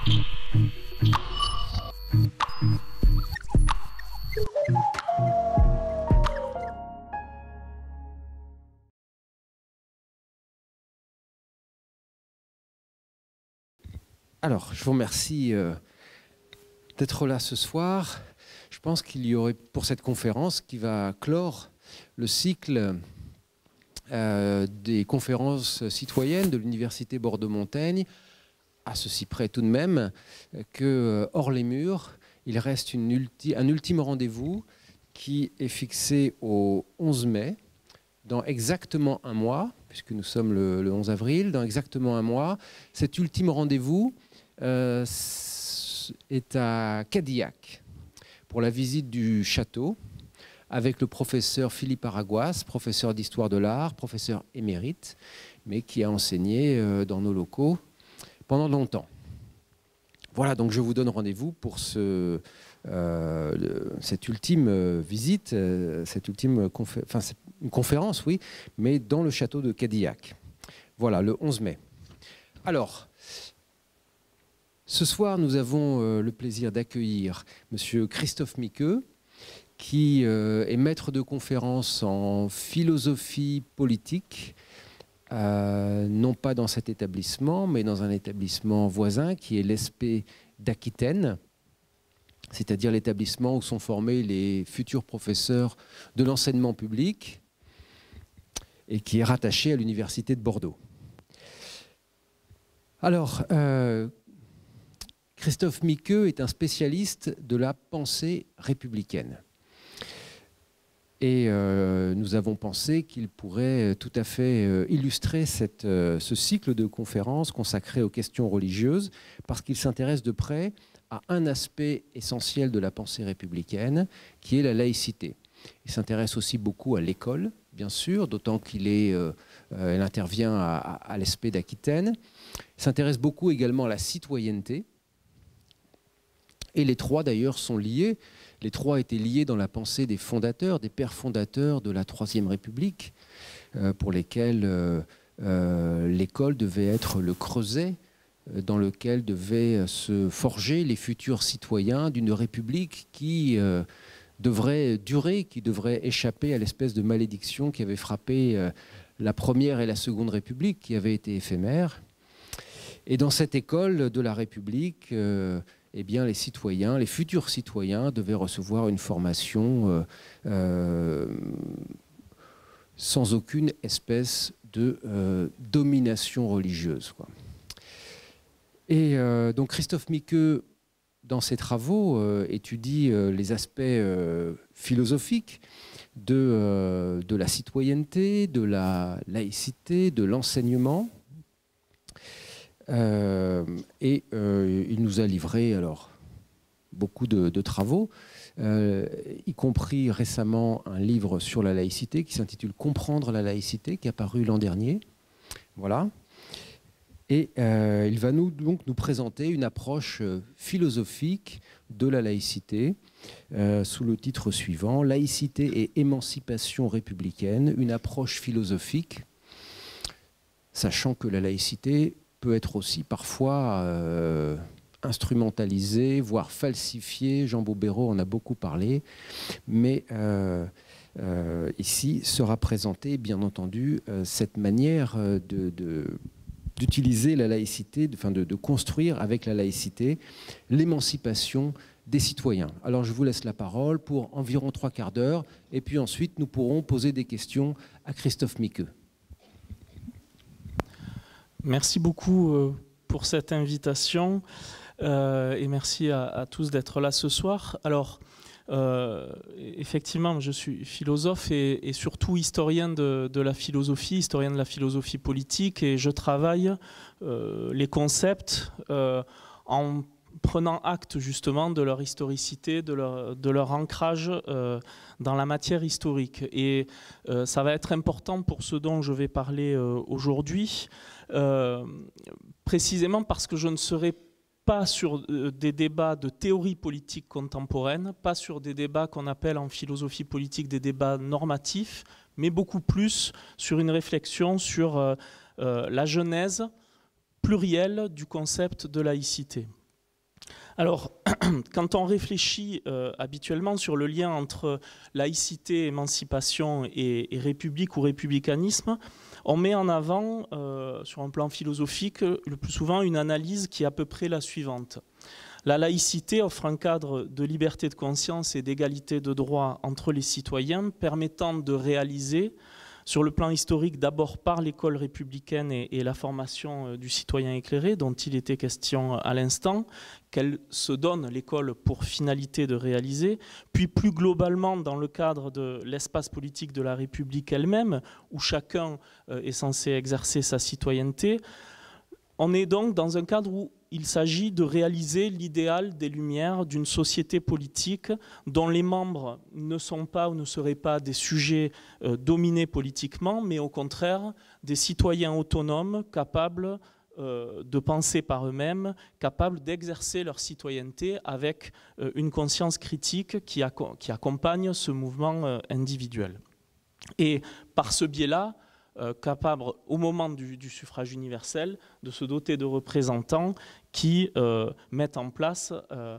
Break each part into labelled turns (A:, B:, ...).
A: Alors, je vous remercie d'être là ce soir. Je pense qu'il y aurait, pour cette conférence qui va clore le cycle des conférences citoyennes de l'Université Bordeaux-Montaigne, à ceci près tout de même que, hors les murs, il reste un ultime rendez-vous qui est fixé au 11 mai, dans exactement un mois, puisque nous sommes le 11 avril, dans exactement un mois. Cet ultime rendez-vous est à Cadillac pour la visite du château avec le professeur Philippe Aragoas, professeur d'histoire de l'art, professeur émérite, mais qui a enseigné dans nos locaux pendant longtemps. Voilà, donc je vous donne rendez-vous pour cette ultime visite, cette ultime une conférence, oui, mais dans le château de Cadillac. Voilà, le 11 mai. Alors, ce soir, nous avons le plaisir d'accueillir M. Christophe Miqueux, qui est maître de conférence en philosophie politique, non pas dans cet établissement, mais dans un établissement voisin qui est l'ESP d'Aquitaine, c'est-à-dire l'établissement où sont formés les futurs professeurs de l'enseignement public et qui est rattaché à l'Université de Bordeaux. Alors, Christophe Miqueux est un spécialiste de la pensée républicaine. Et nous avons pensé qu'il pourrait tout à fait illustrer ce cycle de conférences consacré aux questions religieuses, parce qu'il s'intéresse de près à un aspect essentiel de la pensée républicaine, qui est la laïcité. Il s'intéresse aussi beaucoup à l'école, bien sûr, d'autant qu'elle intervient à l'ESP d'Aquitaine. Il s'intéresse beaucoup également à la citoyenneté. Et les trois, d'ailleurs, sont liés. Les trois étaient liés dans la pensée des fondateurs, des pères fondateurs de la Troisième République, pour lesquels l'école devait être le creuset dans lequel devaient se forger les futurs citoyens d'une République qui devrait durer, qui devrait échapper à l'espèce de malédiction qui avait frappé la Première et la Seconde République, qui avait été éphémère. Et dans cette école de la République, eh bien, les citoyens, les futurs citoyens devaient recevoir une formation sans aucune espèce de domination religieuse, quoi. Et donc Christophe Miqueux, dans ses travaux, étudie les aspects philosophiques de la citoyenneté, de la laïcité, de l'enseignement. Il nous a livré alors beaucoup de travaux, y compris récemment un livre sur la laïcité qui s'intitule « Comprendre la laïcité » qui est paru l'an dernier. Voilà. Et il va donc nous présenter une approche philosophique de la laïcité sous le titre suivant « Laïcité et émancipation républicaine, une approche philosophique », sachant que la laïcité peut être aussi parfois instrumentalisée, voire falsifiée. Jean Bobéro en a beaucoup parlé, mais ici sera présentée, bien entendu, cette manière d'utiliser la laïcité, de construire avec la laïcité l'émancipation des citoyens. Alors je vous laisse la parole pour environ 3/4 d'heure, et puis ensuite nous pourrons poser des questions à Christophe Miqueux.
B: Merci beaucoup pour cette invitation et merci à tous d'être là ce soir. Alors, effectivement, je suis philosophe et surtout historien de la philosophie, historien de la philosophie politique, et je travaille les concepts en prenant acte justement de leur historicité, de leur ancrage dans la matière historique. Et ça va être important pour ce dont je vais parler aujourd'hui, précisément parce que je ne serai pas sur des débats de théorie politique contemporaine, pas sur des débats qu'on appelle en philosophie politique des débats normatifs, mais beaucoup plus sur une réflexion sur la genèse plurielle du concept de laïcité. Alors, quand on réfléchit habituellement sur le lien entre laïcité, émancipation et république ou républicanisme, on met en avant, sur un plan philosophique, le plus souvent une analyse qui est à peu près la suivante. La laïcité offre un cadre de liberté de conscience et d'égalité de droits entre les citoyens permettant de réaliser, sur le plan historique, d'abord par l'école républicaine et la formation du citoyen éclairé, dont il était question à l'instant, qu'elle se donne, l'école, pour finalité de réaliser, puis plus globalement dans le cadre de l'espace politique de la République elle-même, où chacun est censé exercer sa citoyenneté. On est donc dans un cadre où il s'agit de réaliser l'idéal des Lumières d'une société politique dont les membres ne sont pas ou ne seraient pas des sujets dominés politiquement, mais au contraire des citoyens autonomes capables de penser par eux-mêmes, capables d'exercer leur citoyenneté avec une conscience critique qui accompagne ce mouvement individuel. Et par ce biais-là, capable, au moment du suffrage universel, de se doter de représentants qui mettent en place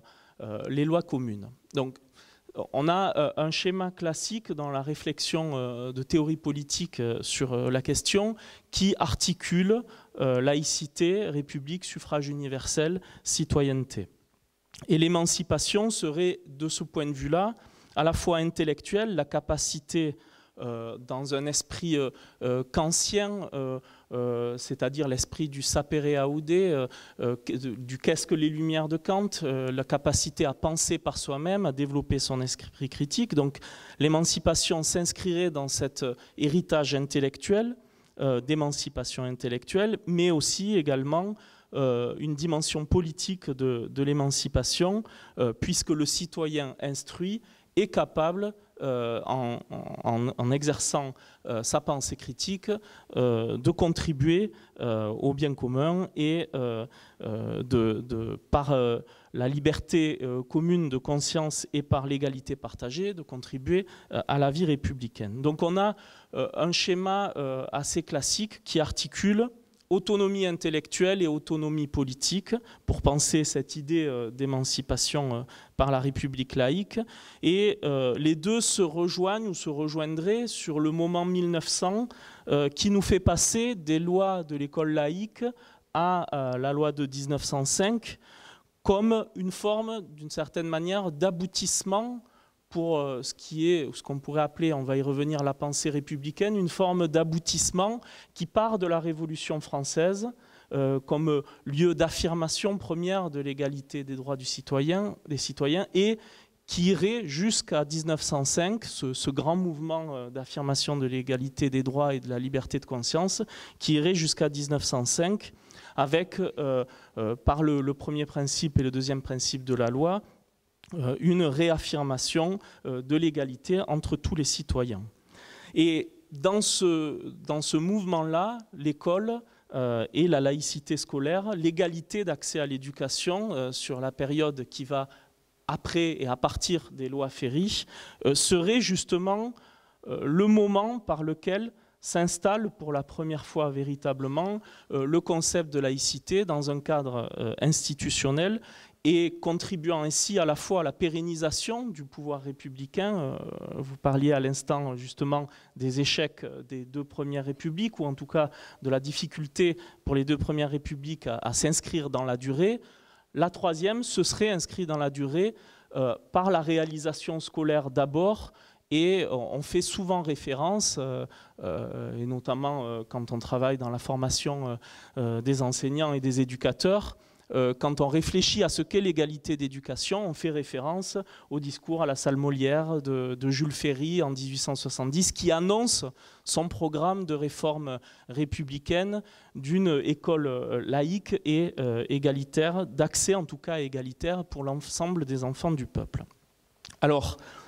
B: les lois communes. Donc, on a un schéma classique dans la réflexion de théorie politique sur la question qui articule laïcité, république, suffrage universel, citoyenneté. Et l'émancipation serait, de ce point de vue-là, à la fois intellectuelle, la capacité dans un esprit kantien, c'est-à-dire l'esprit du sapere aude, du qu'est-ce que les Lumières de Kant, la capacité à penser par soi-même, à développer son esprit critique. Donc l'émancipation s'inscrirait dans cet héritage intellectuel, d'émancipation intellectuelle, mais aussi également une dimension politique de l'émancipation, puisque le citoyen instruit est capable, en exerçant sa pensée critique, de contribuer au bien commun et par la liberté commune de conscience et par l'égalité partagée, de contribuer à la vie républicaine. Donc on a un schéma assez classique qui articule autonomie intellectuelle et autonomie politique pour penser cette idée d'émancipation par la République laïque. Et les deux se rejoignent ou se rejoindraient sur le moment 1900 qui nous fait passer des lois de l'école laïque à la loi de 1905 comme une forme, d'une certaine manière, d'aboutissement pour ce qu'on pourrait appeler, on va y revenir, la pensée républicaine, une forme d'aboutissement qui part de la Révolution française comme lieu d'affirmation première de l'égalité des droits des citoyens et qui irait jusqu'à 1905, ce grand mouvement d'affirmation de l'égalité des droits et de la liberté de conscience, qui irait jusqu'à 1905 avec, par le premier principe et le deuxième principe de la loi, une réaffirmation de l'égalité entre tous les citoyens. Et dans ce mouvement-là, l'école et la laïcité scolaire, l'égalité d'accès à l'éducation sur la période qui va après et à partir des lois Ferry, serait justement le moment par lequel s'installe pour la première fois véritablement le concept de laïcité dans un cadre institutionnel et contribuant ainsi à la fois à la pérennisation du pouvoir républicain. Vous parliez à l'instant justement des échecs des deux premières républiques, ou en tout cas de la difficulté pour les deux premières républiques à s'inscrire dans la durée. La troisième se serait inscrite dans la durée par la réalisation scolaire d'abord, et on fait souvent référence, et notamment quand on travaille dans la formation des enseignants et des éducateurs, quand on réfléchit à ce qu'est l'égalité d'éducation, on fait référence au discours à la salle Molière de Jules Ferry en 1870 qui annonce son programme de réforme républicaine d'une école laïque et égalitaire, d'accès en tout cas égalitaire pour l'ensemble des enfants du peuple. Alors,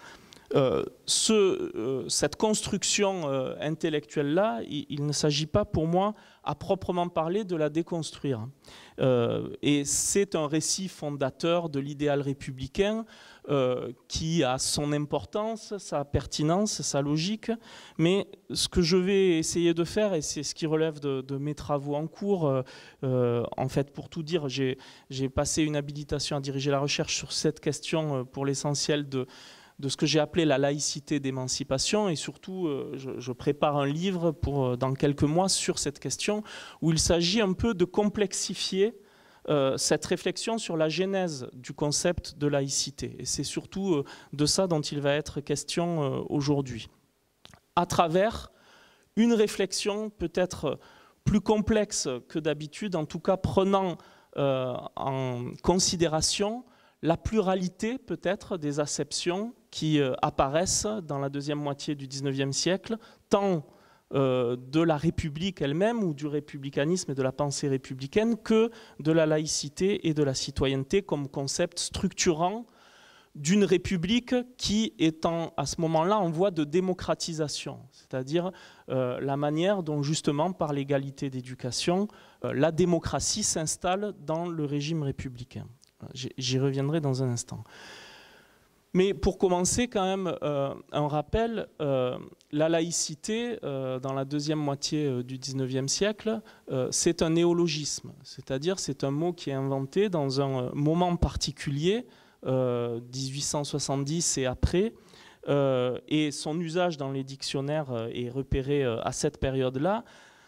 B: Cette construction intellectuelle-là, il ne s'agit pas pour moi à proprement parler de la déconstruire. Et c'est un récit fondateur de l'idéal républicain qui a son importance, sa pertinence, sa logique. Mais ce que je vais essayer de faire, et c'est ce qui relève de mes travaux en cours, en fait, pour tout dire, j'ai passé une habilitation à diriger la recherche sur cette question pour l'essentiel de ce que j'ai appelé la laïcité d'émancipation, et surtout je prépare un livre dans quelques mois sur cette question où il s'agit un peu de complexifier cette réflexion sur la genèse du concept de laïcité. Et c'est surtout de ça dont il va être question aujourd'hui. À travers une réflexion peut-être plus complexe que d'habitude, en tout cas prenant en considération la pluralité peut-être des acceptions qui apparaissent dans la deuxième moitié du XIXe siècle, tant de la République elle-même ou du républicanisme et de la pensée républicaine que de la laïcité et de la citoyenneté comme concept structurant d'une République qui est à ce moment-là en voie de démocratisation, c'est-à-dire la manière dont justement par l'égalité d'éducation, la démocratie s'installe dans le régime républicain. J'y reviendrai dans un instant. Mais pour commencer, quand même, un rappel, la laïcité, dans la deuxième moitié du XIXe siècle, c'est un néologisme, c'est-à-dire c'est un mot qui est inventé dans un moment particulier, 1870 et après, et son usage dans les dictionnaires est repéré à cette période-là.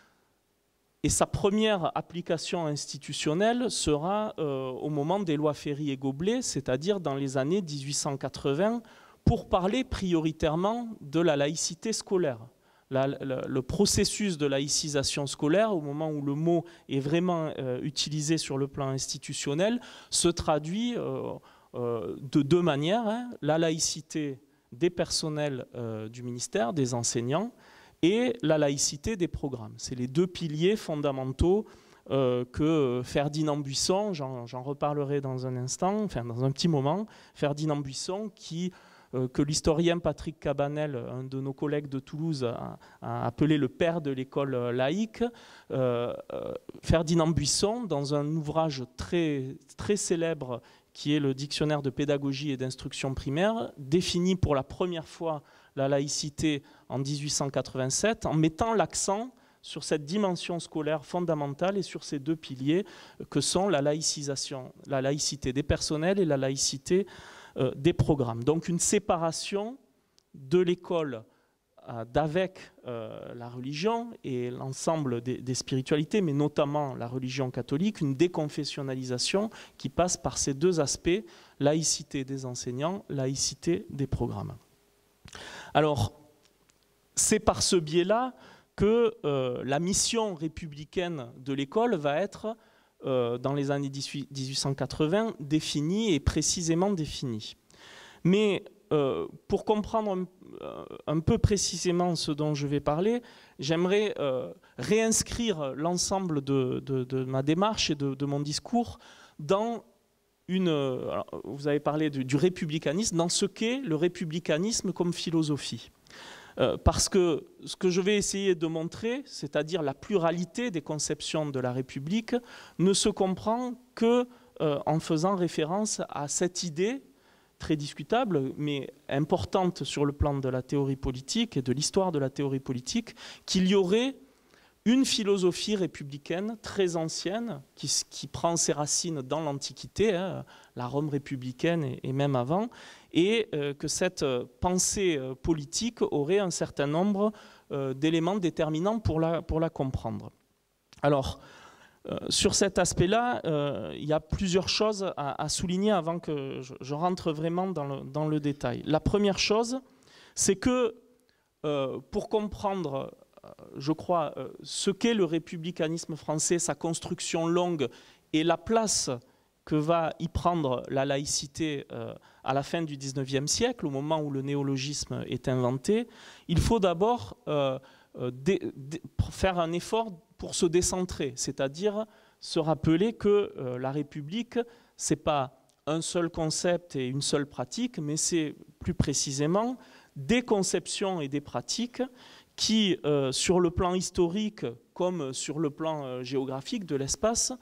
B: Et sa première application institutionnelle sera au moment des lois Ferry et Goblet, c'est-à-dire dans les années 1880, pour parler prioritairement de la laïcité scolaire. Le processus de laïcisation scolaire, au moment où le mot est vraiment utilisé sur le plan institutionnel, se traduit de deux manières, hein. La laïcité des personnels du ministère, des enseignants, et la laïcité des programmes. C'est les deux piliers fondamentaux que Ferdinand Buisson, j'en reparlerai dans un instant, enfin dans un petit moment, Ferdinand Buisson que l'historien Patrick Cabanel, un de nos collègues de Toulouse, a appelé le père de l'école laïque. Ferdinand Buisson, dans un ouvrage très, très célèbre qui est le Dictionnaire de pédagogie et d'instruction primaire, définit pour la première fois la laïcité en 1887, en mettant l'accent sur cette dimension scolaire fondamentale et sur ces deux piliers que sont la laïcisation, la laïcité des personnels et la laïcité des programmes. Donc une séparation de l'école d'avec la religion et l'ensemble des spiritualités, mais notamment la religion catholique, une déconfessionnalisation qui passe par ces deux aspects, laïcité des enseignants, laïcité des programmes. Alors, c'est par ce biais-là que la mission républicaine de l'école va être, dans les années 1880, définie et précisément définie. Mais pour comprendre un peu précisément ce dont je vais parler, j'aimerais réinscrire l'ensemble de ma démarche et de mon discours dans alors, vous avez parlé du républicanisme, dans ce qu'est le républicanisme comme philosophie. Parce que ce que je vais essayer de montrer, c'est-à-dire la pluralité des conceptions de la République, ne se comprend que en faisant référence à cette idée très discutable, mais importante sur le plan de la théorie politique et de l'histoire de la théorie politique, qu'il y aurait une philosophie républicaine très ancienne qui prend ses racines dans l'Antiquité, hein, la Rome républicaine et même avant, et que cette pensée politique aurait un certain nombre d'éléments déterminants pour la comprendre. Alors, sur cet aspect-là, il y a plusieurs choses à souligner avant que je rentre vraiment dans le détail. La première chose, c'est que pour comprendre, je crois, ce qu'est le républicanisme français, sa construction longue et la place que va y prendre la laïcité à la fin du XIXe siècle, au moment où le néologisme est inventé, il faut d'abord faire un effort pour se décentrer, c'est-à-dire se rappeler que la République, ce n'est pas un seul concept et une seule pratique, mais c'est plus précisément des conceptions et des pratiques qui, sur le plan historique comme sur le plan géographique de l'espace,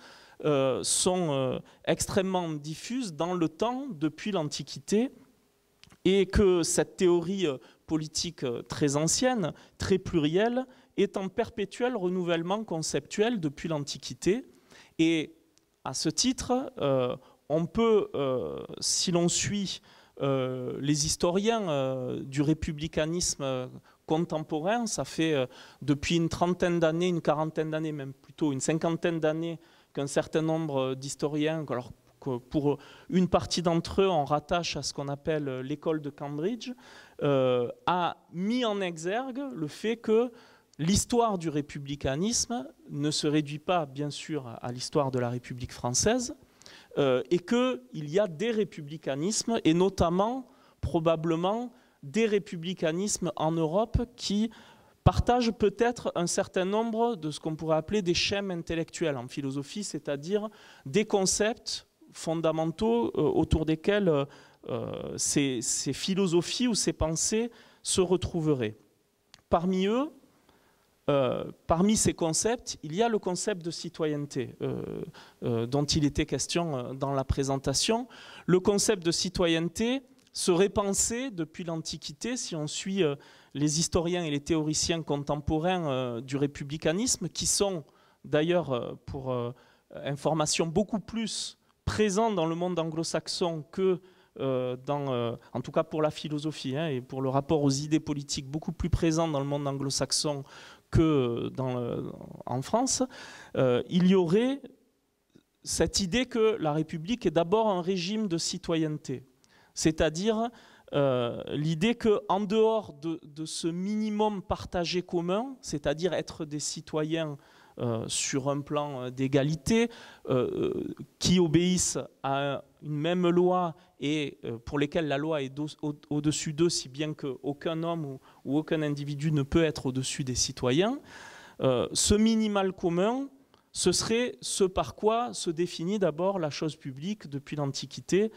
B: sont extrêmement diffuses dans le temps depuis l'Antiquité, et que cette théorie politique très ancienne, très plurielle, est en perpétuel renouvellement conceptuel depuis l'Antiquité. Et à ce titre, on peut, si l'on suit les historiens du républicanisme contemporain, ça fait depuis une trentaine d'années, une quarantaine d'années, même plutôt une cinquantaine d'années, qu'un certain nombre d'historiens, alors pour une partie d'entre eux, on rattache à ce qu'on appelle l'école de Cambridge, a mis en exergue le fait que l'histoire du républicanisme ne se réduit pas, bien sûr, à l'histoire de la République française, et qu'il y a des républicanismes, et notamment, probablement, des républicanismes en Europe qui partagent peut-être un certain nombre de ce qu'on pourrait appeler des schèmes intellectuels en philosophie, c'est-à-dire des concepts fondamentaux autour desquels ces philosophies ou ces pensées se retrouveraient. Parmi eux, parmi ces concepts, il y a le concept de citoyenneté dont il était question dans la présentation. Le concept de citoyenneté serait pensé depuis l'Antiquité, si on suit les historiens et les théoriciens contemporains du républicanisme, qui sont d'ailleurs, pour information, beaucoup plus présents dans le monde anglo-saxon que en tout cas pour la philosophie, hein, et pour le rapport aux idées politiques, beaucoup plus présents dans le monde anglo-saxon que en France. Il y aurait cette idée que la République est d'abord un régime de citoyenneté, c'est-à-dire l'idée qu'en dehors de ce minimum partagé commun, c'est-à-dire être des citoyens sur un plan d'égalité, qui obéissent à une même loi et pour lesquels la loi est au-dessus d'eux, si bien qu'aucun homme ou aucun individu ne peut être au-dessus des citoyens. Ce minimal commun, ce serait ce par quoi se définit d'abord la chose publique depuis l'Antiquité.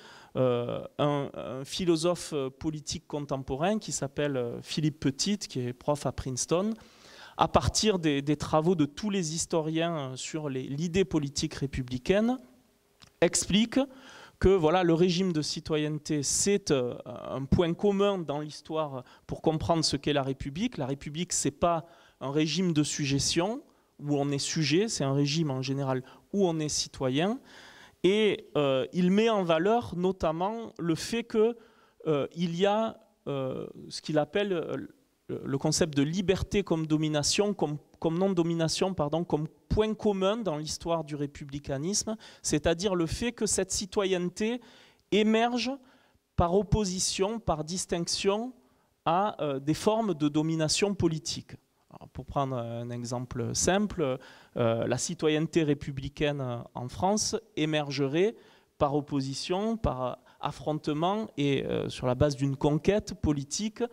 B: Un philosophe politique contemporain qui s'appelle Philippe Petit, qui est prof à Princeton, à partir des travaux de tous les historiens sur l'idée politique républicaine, explique que voilà, le régime de citoyenneté, c'est un point commun dans l'histoire pour comprendre ce qu'est la République. La République, ce n'est pas un régime de sujétion où on est sujet, c'est un régime en général où on est citoyen. Et il met en valeur notamment le fait qu'il y a ce qu'il appelle le concept de liberté comme domination, comme non-domination, pardon, comme point commun dans l'histoire du républicanisme, c'est-à-dire le fait que cette citoyenneté émerge par opposition, par distinction à des formes de domination politique. Alors, pour prendre un exemple simple, la citoyenneté républicaine en France émergerait par opposition, par affrontement et sur la base d'une conquête politique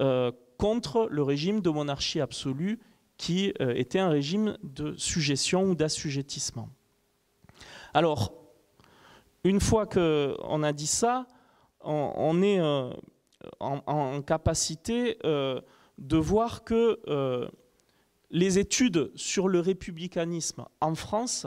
B: contre le régime de monarchie absolue qui était un régime de sujétion ou d'assujettissement. Alors, une fois qu'on a dit ça, on est en capacité de voir que les études sur le républicanisme en France,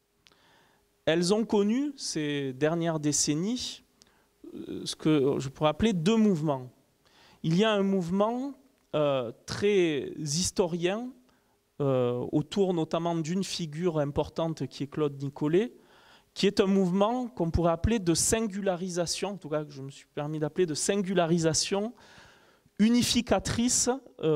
B: elles ont connu ces dernières décennies ce que je pourrais appeler deux mouvements. Il y a un mouvement très historien autour notamment d'une figure importante qui est Claude Nicollet, qui est un mouvement qu'on pourrait appeler de singularisation, en tout cas que je me suis permis d'appeler de singularisation unificatrice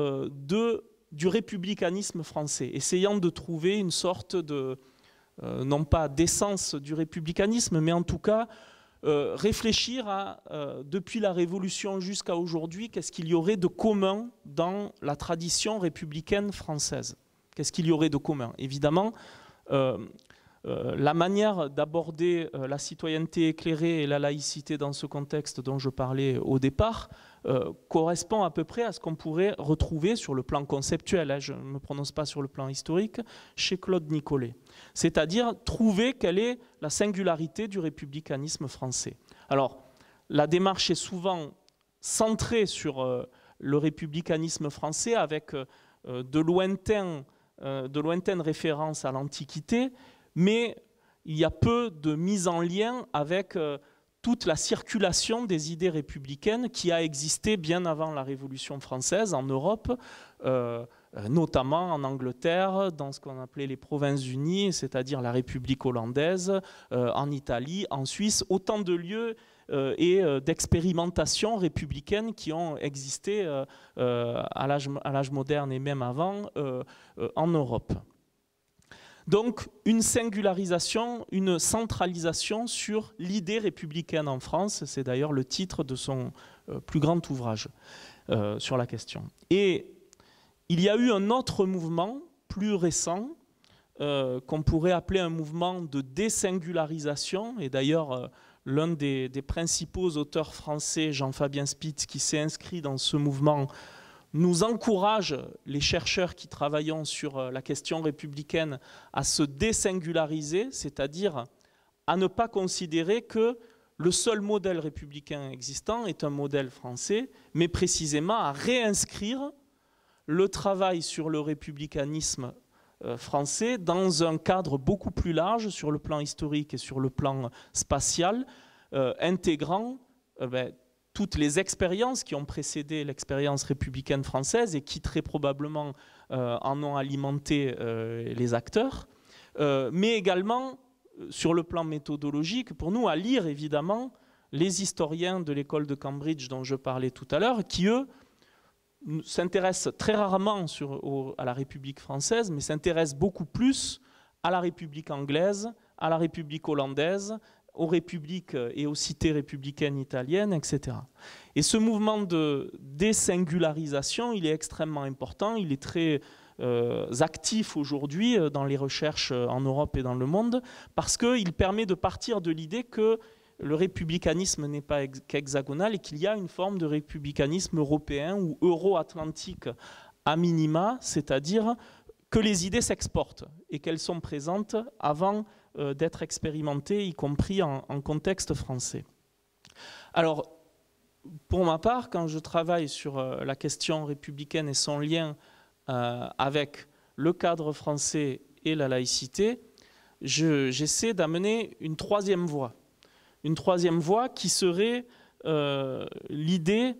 B: du républicanisme français, essayant de trouver une sorte de, non pas d'essence du républicanisme, mais en tout cas réfléchir à, depuis la Révolution jusqu'à aujourd'hui, qu'est-ce qu'il y aurait de commun dans la tradition républicaine française? Qu'est-ce qu'il y aurait de commun? Évidemment, la manière d'aborder la citoyenneté éclairée et la laïcité dans ce contexte dont je parlais au départ correspond à peu près à ce qu'on pourrait retrouver sur le plan conceptuel, je ne me prononce pas sur le plan historique, chez Claude Nicollet. C'est-à-dire trouver quelle est la singularité du républicanisme français. Alors, la démarche est souvent centrée sur le républicanisme français avec de lointaines références à l'Antiquité, mais il y a peu de mise en lien avec toute la circulation des idées républicaines qui a existé bien avant la Révolution française en Europe, notamment en Angleterre, dans ce qu'on appelait les Provinces-Unies, c'est-à-dire la République hollandaise, en Italie, en Suisse, autant de lieux et d'expérimentations républicaines qui ont existé à l'âge moderne et même avant en Europe. Donc une singularisation, une centralisation sur l'idée républicaine en France, c'est d'ailleurs le titre de son plus grand ouvrage sur la question. Et il y a eu un autre mouvement plus récent qu'on pourrait appeler un mouvement de désingularisation, et d'ailleurs l'un des principaux auteurs français, Jean-Fabien Spitz, qui s'est inscrit dans ce mouvement, nous encourage, les chercheurs qui travaillons sur la question républicaine, à se désingulariser, c'est-à-dire à ne pas considérer que le seul modèle républicain existant est un modèle français, mais précisément à réinscrire le travail sur le républicanisme français dans un cadre beaucoup plus large sur le plan historique et sur le plan spatial, intégrant toutes les expériences qui ont précédé l'expérience républicaine française et qui très probablement en ont alimenté les acteurs, mais également sur le plan méthodologique, pour nous, à lire évidemment les historiens de l'école de Cambridge dont je parlais tout à l'heure, qui eux s'intéressent très rarement à la République française, mais s'intéressent beaucoup plus à la République anglaise, à la République hollandaise, aux républiques et aux cités républicaines italiennes, etc. Et ce mouvement de désingularisation, il est extrêmement important, il est très actif aujourd'hui dans les recherches en Europe et dans le monde, parce qu'il permet de partir de l'idée que le républicanisme n'est pas qu'hexagonal et qu'il y a une forme de républicanisme européen ou euro-atlantique à minima, c'est-à-dire que les idées s'exportent et qu'elles sont présentes avant d'être expérimentées, y compris en contexte français. Alors, pour ma part, quand je travaille sur la question républicaine et son lien avec le cadre français et la laïcité, j'essaie d'amener une troisième voie. Une troisième voie qui serait l'idée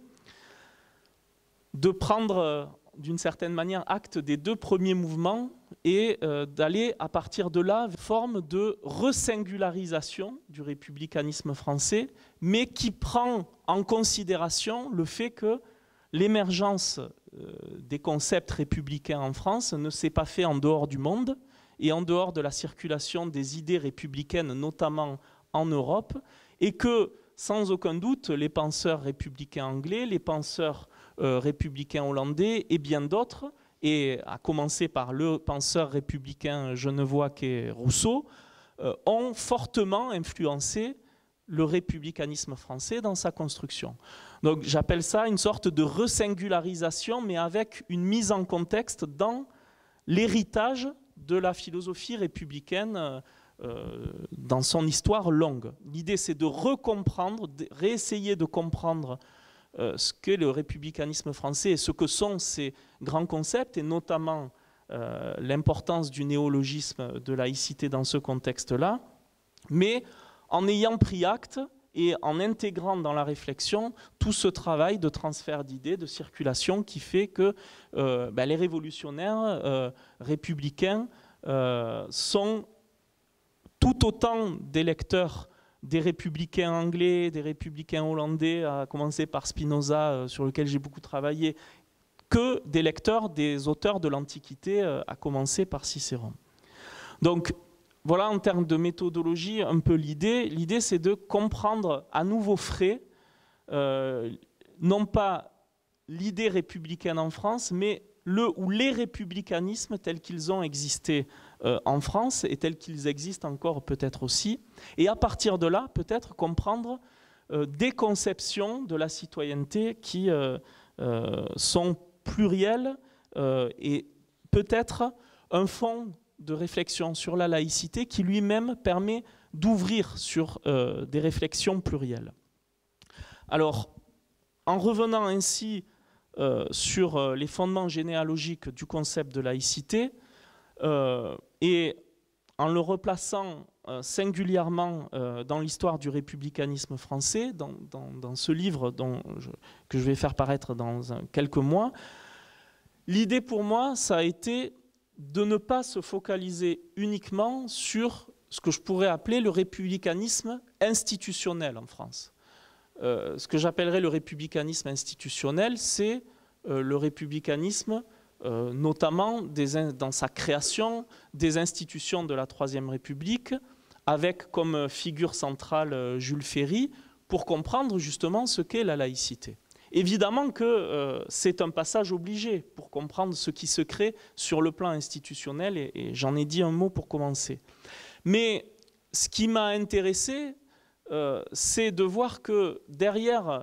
B: de prendre d'une certaine manière acte des deux premiers mouvements et d'aller à partir de là forme de resingularisation du républicanisme français, mais qui prend en considération le fait que l'émergence des concepts républicains en France ne s'est pas fait en dehors du monde et en dehors de la circulation des idées républicaines, notamment en Europe, et que, sans aucun doute, les penseurs républicains anglais, les penseurs républicains hollandais et bien d'autres, et à commencer par le penseur républicain genevois qu'est Rousseau, ont fortement influencé le républicanisme français dans sa construction. Donc j'appelle ça une sorte de resingularisation, mais avec une mise en contexte dans l'héritage de la philosophie républicaine dans son histoire longue. L'idée, c'est de recomprendre, de réessayer de comprendre ce qu'est le républicanisme français et ce que sont ces grands concepts, et notamment l'importance du néologisme de laïcité dans ce contexte-là, mais en ayant pris acte et en intégrant dans la réflexion tout ce travail de transfert d'idées, de circulation qui fait que les révolutionnaires républicains sont tout autant des lecteurs des républicains anglais, des républicains hollandais, à commencer par Spinoza, sur lequel j'ai beaucoup travaillé, que des lecteurs des auteurs de l'Antiquité, à commencer par Cicéron. Donc voilà, en termes de méthodologie, un peu l'idée. L'idée, c'est de comprendre à nouveau frais, non pas l'idée républicaine en France, mais le ou les républicanismes tels qu'ils ont existé en France et tels qu'ils existent encore peut-être aussi. Et à partir de là, peut-être comprendre des conceptions de la citoyenneté qui sont plurielles et peut-être un fond de réflexion sur la laïcité qui lui-même permet d'ouvrir sur des réflexions plurielles. Alors, en revenant ainsi sur les fondements généalogiques du concept de laïcité et en le replaçant singulièrement dans l'histoire du républicanisme français, dans ce livre que je vais faire paraître dans quelques mois, l'idée pour moi, ça a été de ne pas se focaliser uniquement sur ce que je pourrais appeler le républicanisme institutionnel en France. Ce que j'appellerais le républicanisme institutionnel, c'est le républicanisme, notamment dans sa création des institutions de la Troisième République, avec comme figure centrale Jules Ferry, pour comprendre justement ce qu'est la laïcité. Évidemment que c'est un passage obligé pour comprendre ce qui se crée sur le plan institutionnel, et j'en ai dit un mot pour commencer. Mais ce qui m'a intéressé, c'est de voir que derrière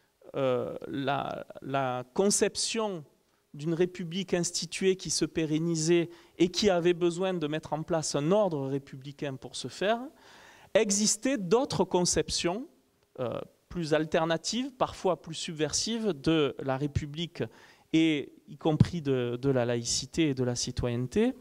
B: la conception d'une république instituée qui se pérennisait et qui avait besoin de mettre en place un ordre républicain pour ce faire, existaient d'autres conceptions plus alternatives, parfois plus subversives de la République, et y compris de la laïcité et de la citoyenneté,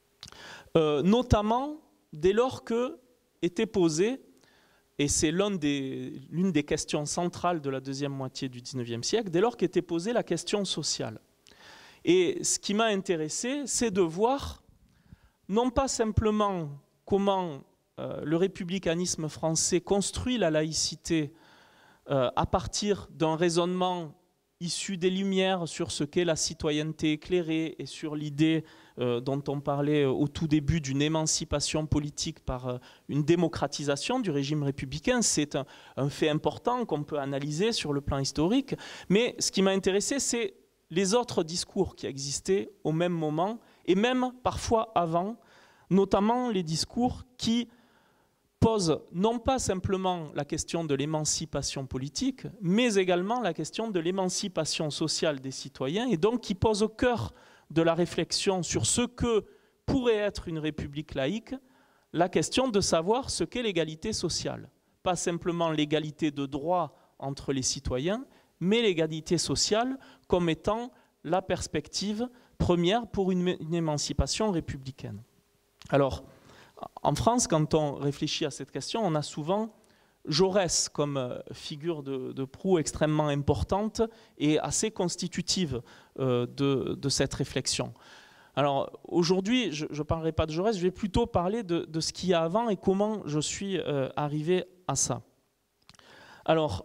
B: notamment dès lors que était posée, et c'est l'une des questions centrales de la deuxième moitié du XIXe siècle, dès lors qu'était posée la question sociale. Et ce qui m'a intéressé, c'est de voir non pas simplement comment le républicanisme français construit la laïcité à partir d'un raisonnement issu des Lumières sur ce qu'est la citoyenneté éclairée et sur l'idée dont on parlait au tout début d'une émancipation politique par une démocratisation du régime républicain. C'est un fait important qu'on peut analyser sur le plan historique. Mais ce qui m'a intéressé, c'est les autres discours qui existaient au même moment et même parfois avant, notamment les discours qui pose non pas simplement la question de l'émancipation politique, mais également la question de l'émancipation sociale des citoyens, et donc qui pose au cœur de la réflexion sur ce que pourrait être une république laïque, la question de savoir ce qu'est l'égalité sociale. Pas simplement l'égalité de droit entre les citoyens, mais l'égalité sociale comme étant la perspective première pour une émancipation républicaine. Alors, en France, quand on réfléchit à cette question, on a souvent Jaurès comme figure de proue extrêmement importante et assez constitutive de cette réflexion. Alors aujourd'hui, je ne parlerai pas de Jaurès, je vais plutôt parler de ce qu'il y a avant et comment je suis arrivé à ça. Alors,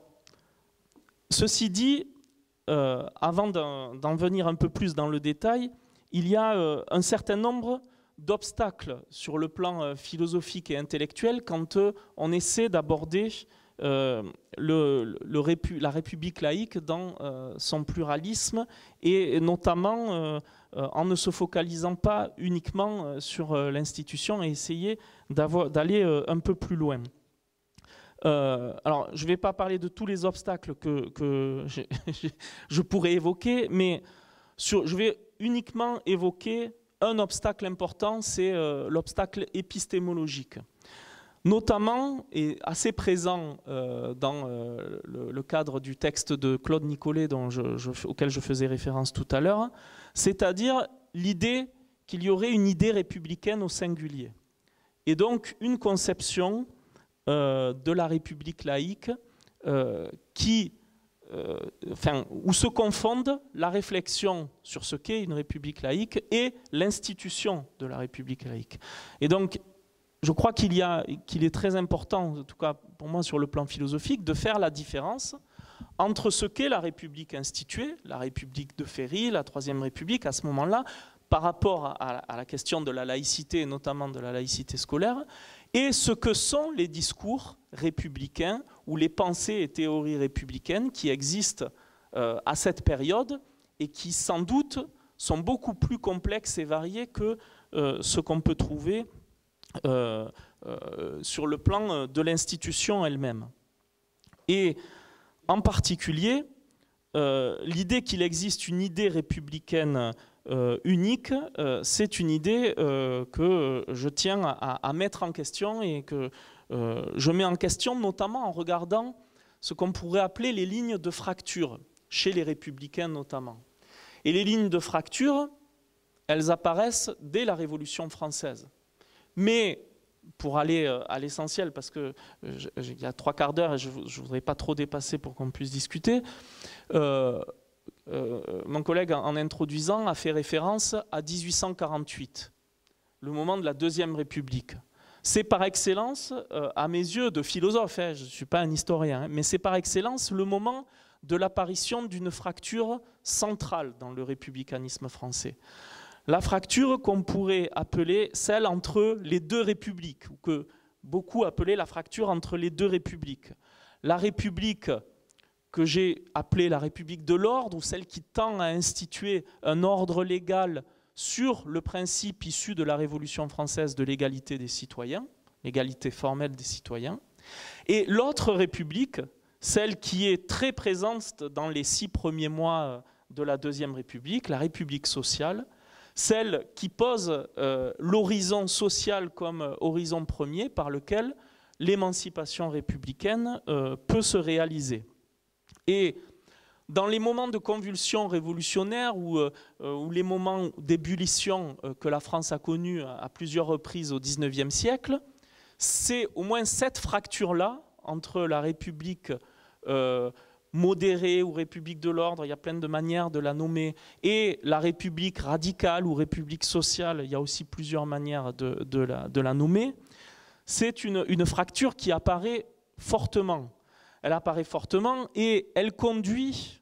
B: ceci dit, avant d'en venir un peu plus dans le détail, il y a un certain nombre d'obstacles sur le plan philosophique et intellectuel quand on essaie d'aborder la République laïque dans son pluralisme et notamment en ne se focalisant pas uniquement sur l'institution et essayer d'aller un peu plus loin. Alors, je ne vais pas parler de tous les obstacles que je pourrais évoquer, mais je vais uniquement évoquer un obstacle important, c'est l'obstacle épistémologique. Notamment, et assez présent dans le cadre du texte de Claude Nicollet auquel je faisais référence tout à l'heure, c'est-à-dire l'idée qu'il y aurait une idée républicaine au singulier. Et donc une conception de la République laïque où se confondent la réflexion sur ce qu'est une République laïque et l'institution de la République laïque. Et donc, je crois qu'il est très important, en tout cas pour moi sur le plan philosophique, de faire la différence entre ce qu'est la République instituée, la République de Ferry, la Troisième République à ce moment-là, par rapport à la question de la laïcité, et notamment de la laïcité scolaire, et ce que sont les discours républicains ou les pensées et théories républicaines qui existent à cette période et qui, sans doute, sont beaucoup plus complexes et variées que ce qu'on peut trouver sur le plan de l'institution elle-même. Et en particulier, l'idée qu'il existe une idée républicaine unique, c'est une idée que je tiens à mettre en question et que je mets en question notamment en regardant ce qu'on pourrait appeler les lignes de fracture, chez les républicains notamment. Et les lignes de fracture, elles apparaissent dès la Révolution française. Mais pour aller à l'essentiel, parce qu'il y a 3/4 d'heure et je ne voudrais pas trop dépasser pour qu'on puisse discuter, mon collègue, en introduisant, a fait référence à 1848, le moment de la Deuxième République. C'est par excellence, à mes yeux, de philosophe, je ne suis pas un historien, mais c'est par excellence le moment de l'apparition d'une fracture centrale dans le républicanisme français. La fracture qu'on pourrait appeler celle entre les deux républiques, ou que beaucoup appelaient la fracture entre les deux républiques. La république que j'ai appelée la république de l'ordre, ou celle qui tend à instituer un ordre légal sur le principe issu de la Révolution française de l'égalité des citoyens, l'égalité formelle des citoyens, et l'autre république, celle qui est très présente dans les 6 premiers mois de la Deuxième République, la République sociale, celle qui pose l'horizon social comme horizon premier par lequel l'émancipation républicaine peut se réaliser. Et dans les moments de convulsion révolutionnaire ou les moments d'ébullition que la France a connus à plusieurs reprises au XIXe siècle, c'est au moins cette fracture-là entre la République modérée ou République de l'ordre, il y a plein de manières de la nommer, et la République radicale ou République sociale, il y a aussi plusieurs manières de la nommer, c'est une fracture qui apparaît fortement. Elle apparaît fortement et elle conduit,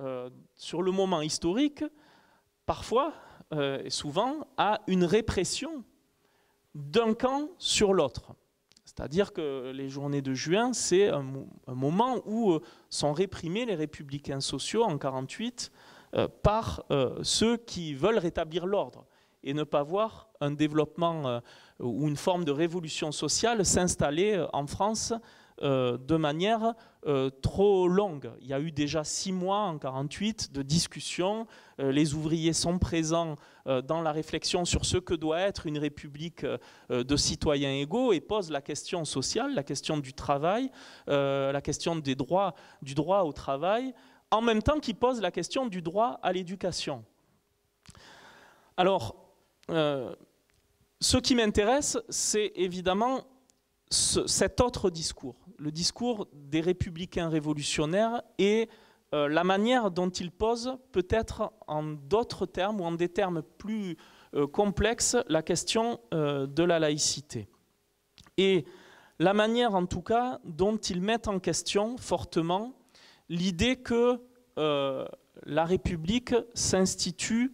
B: sur le moment historique, parfois et souvent, à une répression d'un camp sur l'autre. C'est-à-dire que les journées de juin, c'est un moment où sont réprimés les républicains sociaux en 1948 par ceux qui veulent rétablir l'ordre et ne pas voir un développement ou une forme de révolution sociale s'installer en France de manière trop longue. Il y a eu déjà 6 mois en 1948 de discussions. Les ouvriers sont présents dans la réflexion sur ce que doit être une république de citoyens égaux et posent la question sociale, la question du travail, la question du droit au travail, en même temps qu'ils posent la question du droit à l'éducation. Alors, ce qui m'intéresse, c'est évidemment cet autre discours, le discours des républicains révolutionnaires et la manière dont ils posent, peut-être en d'autres termes ou en des termes plus complexes, la question de la laïcité. Et la manière en tout cas dont ils mettent en question fortement l'idée que la République s'institue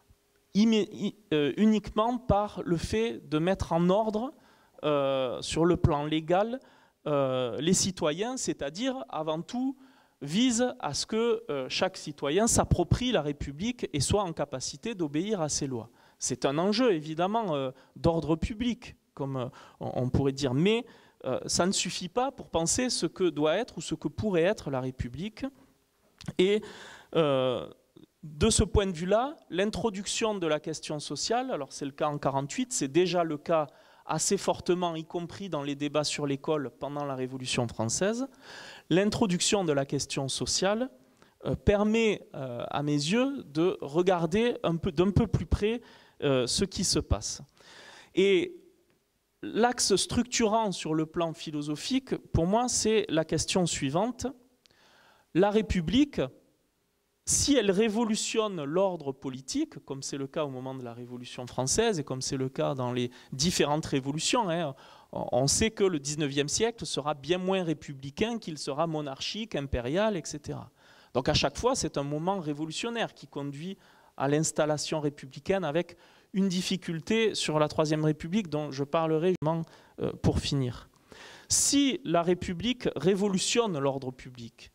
B: uniquement par le fait de mettre en ordre sur le plan légal les citoyens, c'est-à-dire avant tout vise à ce que chaque citoyen s'approprie la République et soit en capacité d'obéir à ses lois. C'est un enjeu évidemment d'ordre public, comme on pourrait dire, mais ça ne suffit pas pour penser ce que doit être ou ce que pourrait être la République. Et de ce point de vue-là, l'introduction de la question sociale, alors c'est le cas en 1948, c'est déjà le cas assez fortement, y compris dans les débats sur l'école pendant la Révolution française, l'introduction de la question sociale permet, à mes yeux, de regarder d'un peu plus près ce qui se passe. Et l'axe structurant sur le plan philosophique, pour moi, c'est la question suivante. La République, si elle révolutionne l'ordre politique, comme c'est le cas au moment de la Révolution française et comme c'est le cas dans les différentes révolutions, hein, on sait que le XIXe siècle sera bien moins républicain qu'il sera monarchique, impérial, etc. Donc à chaque fois, c'est un moment révolutionnaire qui conduit à l'installation républicaine avec une difficulté sur la Troisième République dont je parlerai pour finir. Si la République révolutionne l'ordre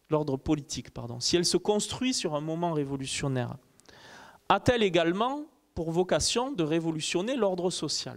B: politique, si elle se construit sur un moment révolutionnaire, a-t-elle également pour vocation de révolutionner l'ordre social?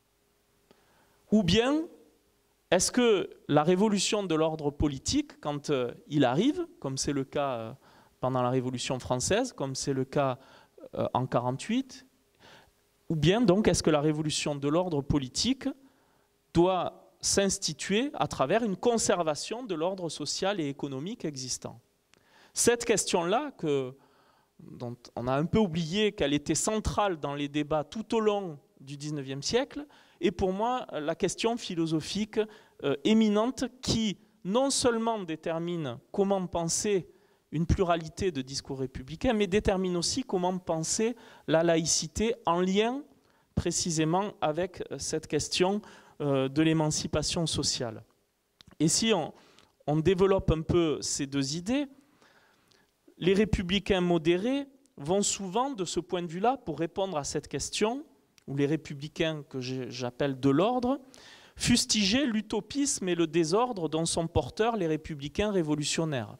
B: Ou bien, est-ce que la révolution de l'ordre politique, quand il arrive, comme c'est le cas pendant la Révolution française, comme c'est le cas en 1948, ou bien donc est-ce que la révolution de l'ordre politique doit s'instituer à travers une conservation de l'ordre social et économique existant? Cette question-là, dont on a un peu oublié qu'elle était centrale dans les débats tout au long du XIXe siècle, est pour moi la question philosophique éminente qui non seulement détermine comment penser une pluralité de discours républicains, mais détermine aussi comment penser la laïcité en lien précisément avec cette question de l'émancipation sociale. Et si on développe un peu ces deux idées, les républicains modérés vont souvent, de ce point de vue-là, pour répondre à cette question, ou les républicains que j'appelle de l'ordre, fustiger l'utopisme et le désordre dont sont porteurs les républicains révolutionnaires.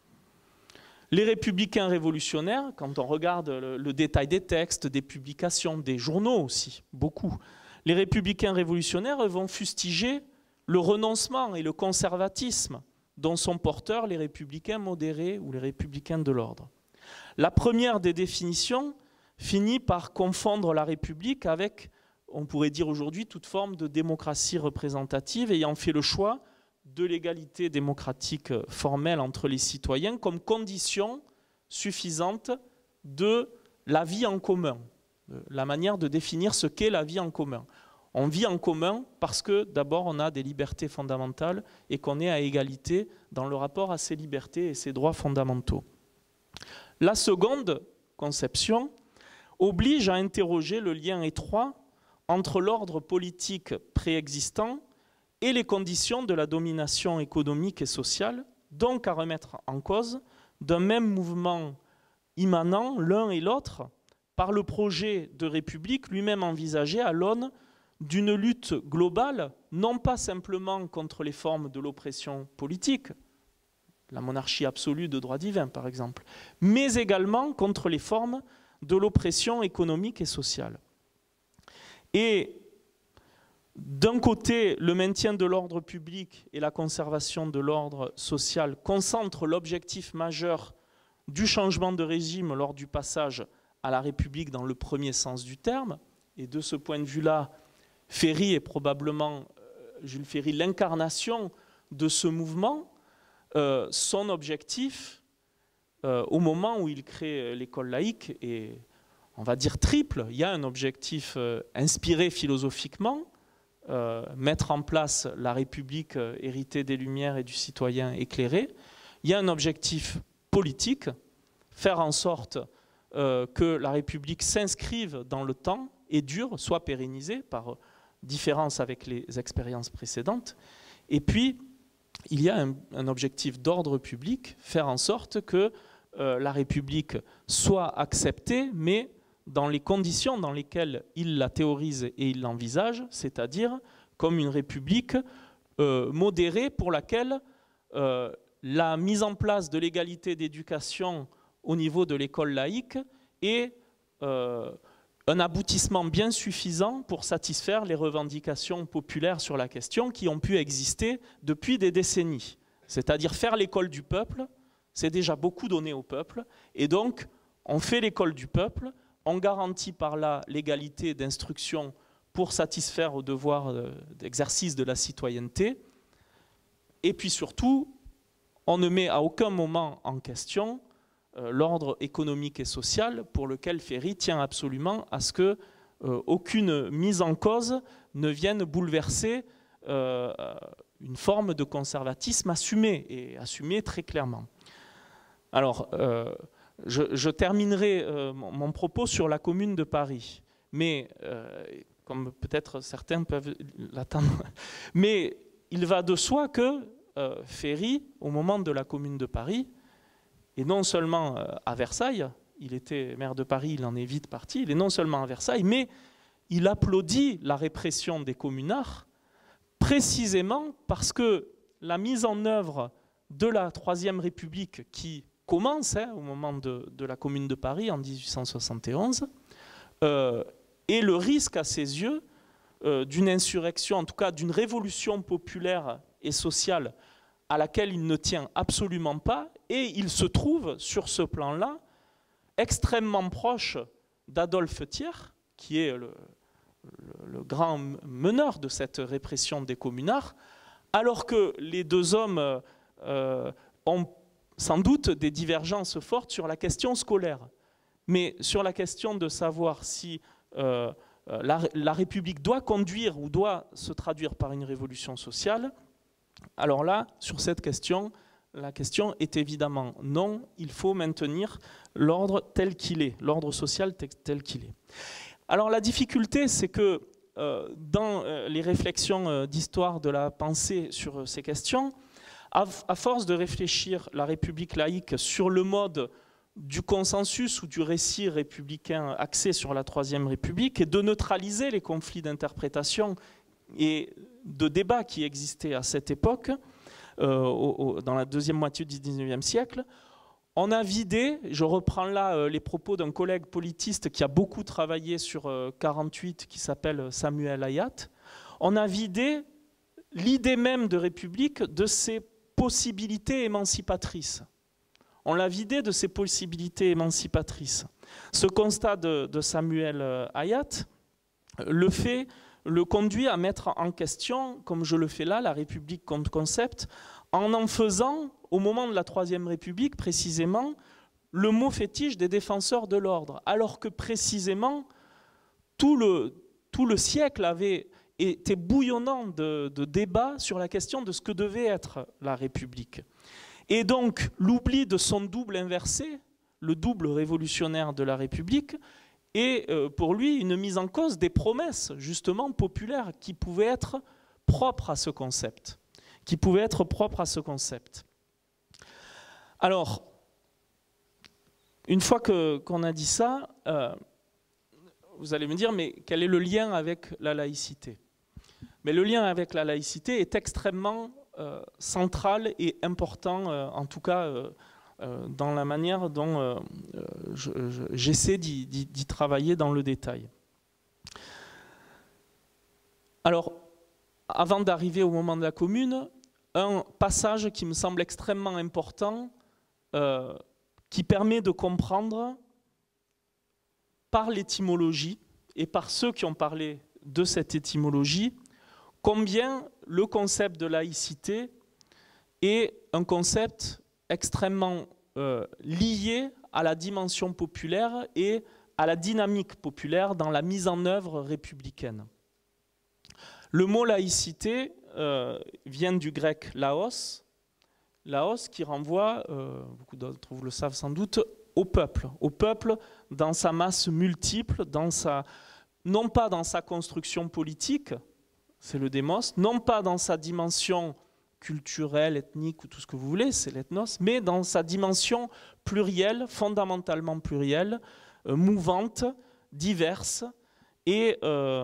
B: Les républicains révolutionnaires, quand on regarde le détail des textes, des publications, des journaux aussi, beaucoup, les républicains révolutionnaires vont fustiger le renoncement et le conservatisme dont sont porteurs les républicains modérés ou les républicains de l'ordre. La première des définitions finit par confondre la République avec, on pourrait dire aujourd'hui, toute forme de démocratie représentative ayant fait le choix de l'égalité démocratique formelle entre les citoyens comme condition suffisante de la vie en commun, la manière de définir ce qu'est la vie en commun. On vit en commun parce que d'abord on a des libertés fondamentales et qu'on est à égalité dans le rapport à ces libertés et ces droits fondamentaux. La seconde conception oblige à interroger le lien étroit entre l'ordre politique préexistant et les conditions de la domination économique et sociale, donc à remettre en cause d'un même mouvement immanent, l'un et l'autre, par le projet de République lui-même envisagé à l'aune d'une lutte globale, non pas simplement contre les formes de l'oppression politique, la monarchie absolue de droit divin par exemple, mais également contre les formes de l'oppression économique et sociale. Et d'un côté, le maintien de l'ordre public et la conservation de l'ordre social concentrent l'objectif majeur du changement de régime lors du passage à la République dans le premier sens du terme. Et de ce point de vue-là, Ferry est probablement, Jules Ferry, l'incarnation de ce mouvement. Son objectif, au moment où il crée l'école laïque, est, on va dire, triple. Il y a un objectif inspiré philosophiquement, mettre en place la République héritée des Lumières et du citoyen éclairé. Il y a un objectif politique, faire en sorte que la République s'inscrive dans le temps et dure, soit pérennisée par différence avec les expériences précédentes. Et puis, il y a un objectif d'ordre public, faire en sorte que la République soit acceptée, mais dans les conditions dans lesquelles il la théorise et il l'envisage, c'est-à-dire comme une République modérée pour laquelle la mise en place de l'égalité d'éducation au niveau de l'école laïque est un aboutissement bien suffisant pour satisfaire les revendications populaires sur la question qui ont pu exister depuis des décennies. C'est-à-dire faire l'école du peuple, c'est déjà beaucoup donné au peuple, et donc on fait l'école du peuple, on garantit par là l'égalité d'instruction pour satisfaire au devoir d'exercice de la citoyenneté, et puis surtout, on ne met à aucun moment en question l'ordre économique et social pour lequel Ferry tient absolument à ce que aucune mise en cause ne vienne bouleverser une forme de conservatisme assumée, et assumée très clairement. Alors, je terminerai mon propos sur la Commune de Paris, mais comme peut-être certains peuvent l'attendre, mais il va de soi que Ferry, au moment de la Commune de Paris, et non seulement à Versailles, il était maire de Paris, il en est vite parti, il est non seulement à Versailles, mais il applaudit la répression des communards précisément parce que la mise en œuvre de la Troisième République qui commence au moment de la Commune de Paris en 1871 et le risque à ses yeux d'une insurrection, en tout cas d'une révolution populaire et sociale à laquelle il ne tient absolument pas, et il se trouve sur ce plan-là extrêmement proche d'Adolphe Thiers, qui est le grand meneur de cette répression des communards, alors que les deux hommes ont sans doute des divergences fortes sur la question scolaire. Mais sur la question de savoir si la République doit conduire ou doit se traduire par une révolution sociale, alors là, sur cette question, la question est évidemment non, il faut maintenir l'ordre tel qu'il est, l'ordre social tel qu'il est. Alors la difficulté, c'est que dans les réflexions d'histoire de la pensée sur ces questions, à force de réfléchir la République laïque sur le mode du consensus ou du récit républicain axé sur la Troisième République et de neutraliser les conflits d'interprétation et de débat qui existaient à cette époque, dans la deuxième moitié du XIXe siècle, on a vidé, je reprends là les propos d'un collègue politiste qui a beaucoup travaillé sur 48, qui s'appelle Samuel Hayat, on a vidé l'idée même de République de ses possibilités émancipatrices. On l'a vidé de ses possibilités émancipatrices. Ce constat de Samuel Hayat le conduit à mettre en question, comme je le fais là, la République comme concept, en faisant, au moment de la Troisième République, précisément, le mot fétiche des défenseurs de l'ordre, alors que précisément, tout le siècle avait été bouillonnant de débats sur la question de ce que devait être la République. Et donc, l'oubli de son double inversé, le double révolutionnaire de la République, est pour lui une mise en cause des promesses, justement, populaires, qui pouvaient être propres à ce concept. Alors, une fois qu'on a dit ça, vous allez me dire, mais quel est le lien avec la laïcité? Mais le lien avec la laïcité est extrêmement central et important, en tout cas dans la manière dont j'essaie d'y travailler dans le détail. Alors, avant d'arriver au moment de la Commune, un passage qui me semble extrêmement important, qui permet de comprendre par l'étymologie et par ceux qui ont parlé de cette étymologie, combien le concept de laïcité est un concept extrêmement lié à la dimension populaire et à la dynamique populaire dans la mise en œuvre républicaine. Le mot laïcité vient du grec laos, qui renvoie, beaucoup d'entre vous le savent sans doute, au peuple dans sa masse multiple, non pas dans sa construction politique, c'est le démos, non pas dans sa dimension culturelle, ethnique ou tout ce que vous voulez, c'est l'ethnos, mais dans sa dimension plurielle, fondamentalement plurielle, mouvante, diverse et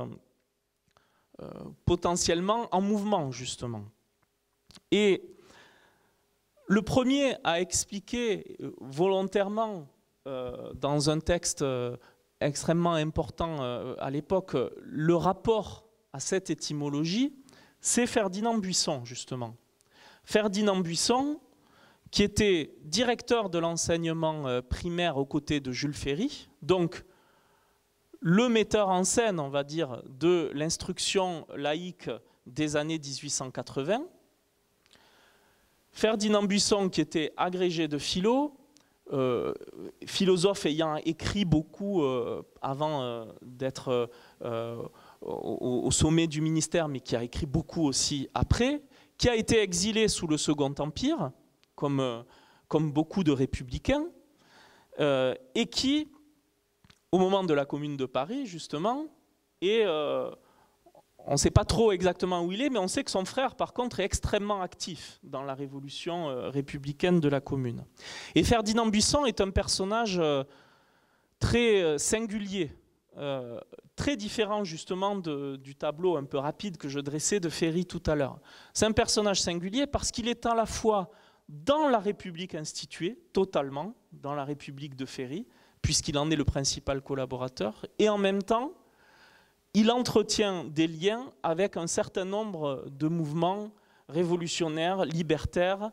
B: potentiellement en mouvement, justement. Et le premier à expliquer volontairement dans un texte extrêmement important à l'époque le rapport à cette étymologie, c'est Ferdinand Buisson, justement. Ferdinand Buisson, qui était directeur de l'enseignement primaire aux côtés de Jules Ferry, donc le metteur en scène, on va dire, de l'instruction laïque des années 1880. Ferdinand Buisson, qui était agrégé de philo, philosophe ayant écrit beaucoup avant d'être au sommet du ministère, mais qui a écrit beaucoup aussi après, qui a été exilé sous le Second Empire, comme beaucoup de républicains, et qui, au moment de la Commune de Paris, justement, on ne sait pas trop exactement où il est, mais on sait que son frère, par contre, est extrêmement actif dans la révolution républicaine de la Commune. Et Ferdinand Buisson est un personnage très singulier, très différent justement du tableau un peu rapide que je dressais de Ferry tout à l'heure. C'est un personnage singulier parce qu'il est à la fois dans la République instituée, totalement, dans la République de Ferry, puisqu'il en est le principal collaborateur, et en même temps, il entretient des liens avec un certain nombre de mouvements révolutionnaires, libertaires,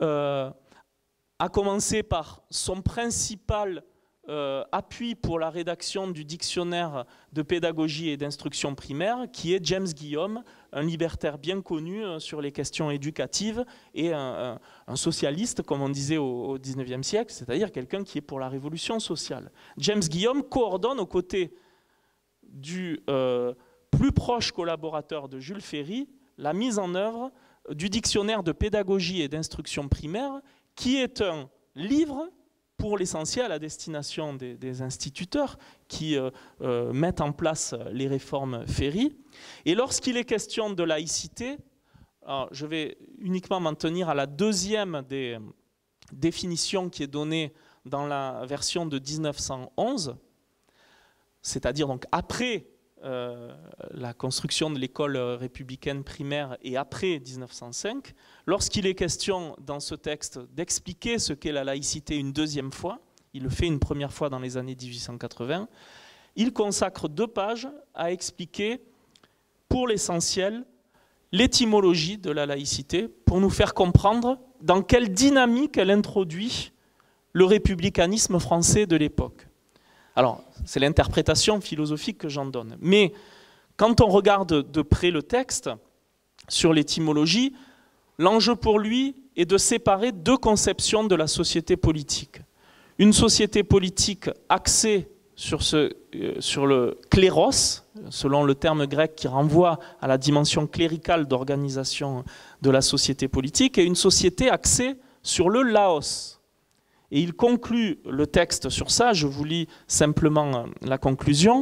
B: à commencer par son principal appui pour la rédaction du dictionnaire de pédagogie et d'instruction primaire, qui est James Guillaume, un libertaire bien connu sur les questions éducatives et un socialiste, comme on disait au XIXe siècle, c'est-à-dire quelqu'un qui est pour la révolution sociale. James Guillaume coordonne aux côtés du plus proche collaborateur de Jules Ferry la mise en œuvre du dictionnaire de pédagogie et d'instruction primaire, qui est un livre pour l'essentiel à destination des instituteurs qui mettent en place les réformes Ferry. Et lorsqu'il est question de laïcité, alors je vais uniquement m'en tenir à la deuxième des définitions qui est donnée dans la version de 1911, c'est-à-dire donc après la construction de l'école républicaine primaire et après 1905, lorsqu'il est question dans ce texte d'expliquer ce qu'est la laïcité une deuxième fois, il le fait une première fois dans les années 1880, il consacre 2 pages à expliquer pour l'essentiel l'étymologie de la laïcité, pour nous faire comprendre dans quelle dynamique elle introduit le républicanisme français de l'époque. Alors, c'est l'interprétation philosophique que j'en donne. Mais quand on regarde de près le texte sur l'étymologie, l'enjeu pour lui est de séparer 2 conceptions de la société politique. Une société politique axée sur le kléros, selon le terme grec qui renvoie à la dimension cléricale d'organisation de la société politique, et une société axée sur le laos. Et il conclut le texte sur ça, je vous lis simplement la conclusion.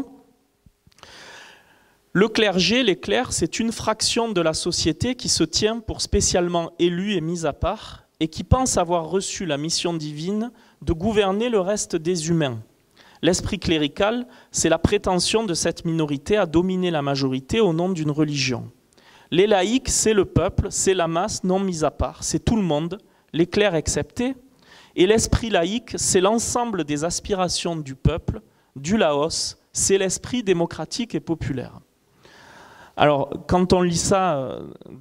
B: Le clergé, les clercs, c'est une fraction de la société qui se tient pour spécialement élue et mise à part, et qui pense avoir reçu la mission divine de gouverner le reste des humains. L'esprit clérical, c'est la prétention de cette minorité à dominer la majorité au nom d'une religion. Les laïcs, c'est le peuple, c'est la masse non mise à part, c'est tout le monde, les clercs exceptés. Et l'esprit laïque, c'est l'ensemble des aspirations du peuple, du Laos, c'est l'esprit démocratique et populaire. Alors, quand on lit ça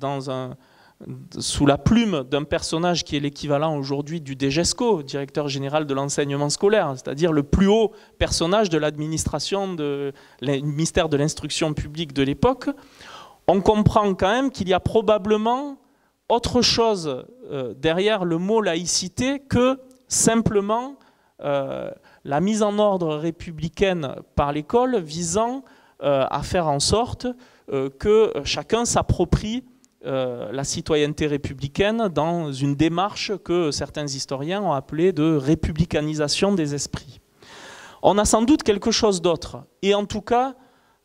B: sous la plume d'un personnage qui est l'équivalent aujourd'hui du DGESCO, directeur général de l'enseignement scolaire, c'est-à-dire le plus haut personnage de l'administration du ministère de l'instruction publique de l'époque, on comprend quand même qu'il y a probablement autre chose derrière le mot laïcité que simplement la mise en ordre républicaine par l'école visant à faire en sorte que chacun s'approprie la citoyenneté républicaine dans une démarche que certains historiens ont appelée de républicanisation des esprits. On a sans doute quelque chose d'autre, et en tout cas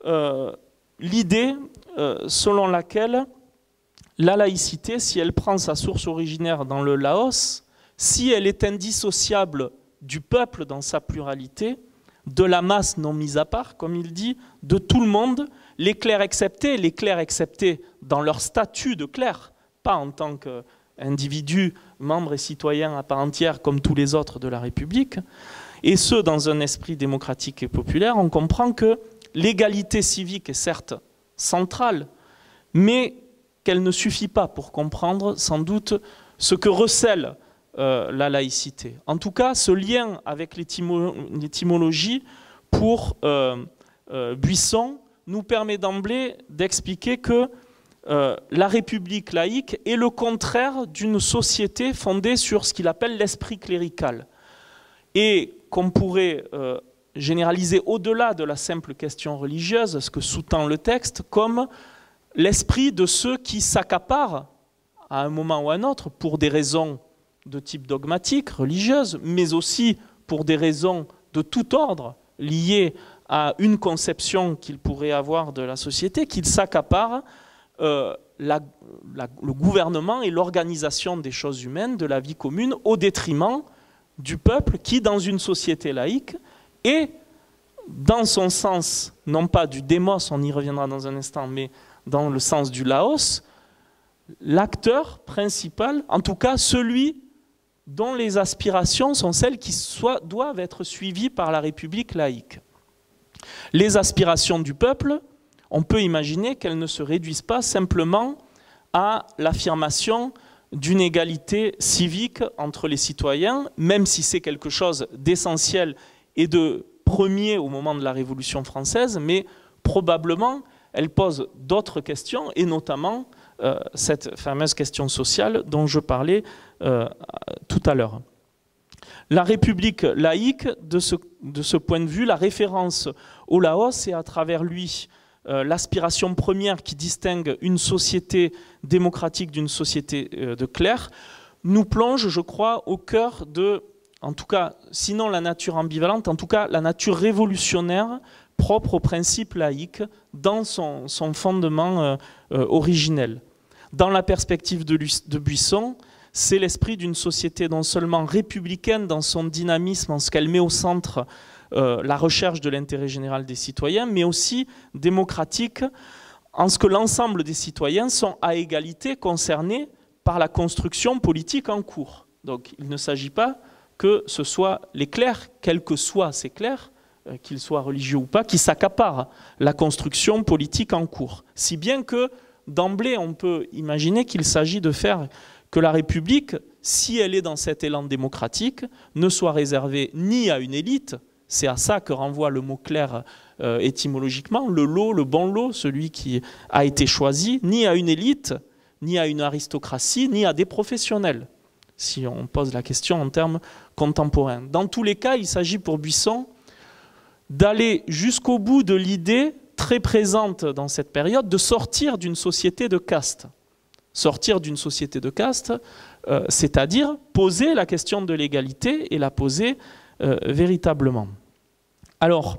B: l'idée selon laquelle la laïcité, si elle prend sa source originaire dans le Laos, si elle est indissociable du peuple dans sa pluralité, de la masse non mise à part, comme il dit, de tout le monde, les clercs acceptés dans leur statut de clerc, pas en tant qu'individus, membres et citoyens à part entière comme tous les autres de la République, et ce, dans un esprit démocratique et populaire, on comprend que l'égalité civique est certes centrale, mais qu'elle ne suffit pas pour comprendre sans doute ce que recèle la laïcité. En tout cas, ce lien avec l'étymologie pour Buisson nous permet d'emblée d'expliquer que la République laïque est le contraire d'une société fondée sur ce qu'il appelle l'esprit clérical, et qu'on pourrait généraliser au-delà de la simple question religieuse, ce que sous-tend le texte, comme l'esprit de ceux qui s'accaparent à un moment ou à un autre pour des raisons de type dogmatique, religieuse, mais aussi pour des raisons de tout ordre liées à une conception qu'il pourrait avoir de la société, qu'il s'accapare le gouvernement et l'organisation des choses humaines, de la vie commune, au détriment du peuple qui, dans une société laïque, est, dans son sens, non pas du démos, on y reviendra dans un instant, mais dans le sens du Laos, l'acteur principal, en tout cas celui dont les aspirations sont celles qui doivent être suivies par la République laïque. Les aspirations du peuple, on peut imaginer qu'elles ne se réduisent pas simplement à l'affirmation d'une égalité civique entre les citoyens, même si c'est quelque chose d'essentiel et de premier au moment de la Révolution française, mais probablement elle pose d'autres questions, et notamment cette fameuse question sociale dont je parlais tout à l'heure. La République laïque, de ce point de vue, la référence au Laos et à travers lui l'aspiration première qui distingue une société démocratique d'une société de clercs, nous plonge, je crois, au cœur de, en tout cas, sinon la nature ambivalente, en tout cas la nature révolutionnaire propre au principe laïque dans son fondement originel. Dans la perspective de Buisson, c'est l'esprit d'une société non seulement républicaine dans son dynamisme, en ce qu'elle met au centre la recherche de l'intérêt général des citoyens, mais aussi démocratique, en ce que l'ensemble des citoyens sont à égalité concernés par la construction politique en cours. Donc il ne s'agit pas que ce soit les clercs, quels que soient ces clercs, qu'ils soient religieux ou pas, qui s'accaparent la construction politique en cours. Si bien que d'emblée, on peut imaginer qu'il s'agit de faire que la République, si elle est dans cet élan démocratique, ne soit réservée ni à une élite, c'est à ça que renvoie le mot clerc étymologiquement, le lot, le bon lot, celui qui a été choisi, ni à une élite, ni à une aristocratie, ni à des professionnels, si on pose la question en termes contemporains. Dans tous les cas, il s'agit pour Buisson d'aller jusqu'au bout de l'idée très présente dans cette période de sortir d'une société de caste. Sortir d'une société de caste, c'est-à-dire poser la question de l'égalité et la poser véritablement. Alors,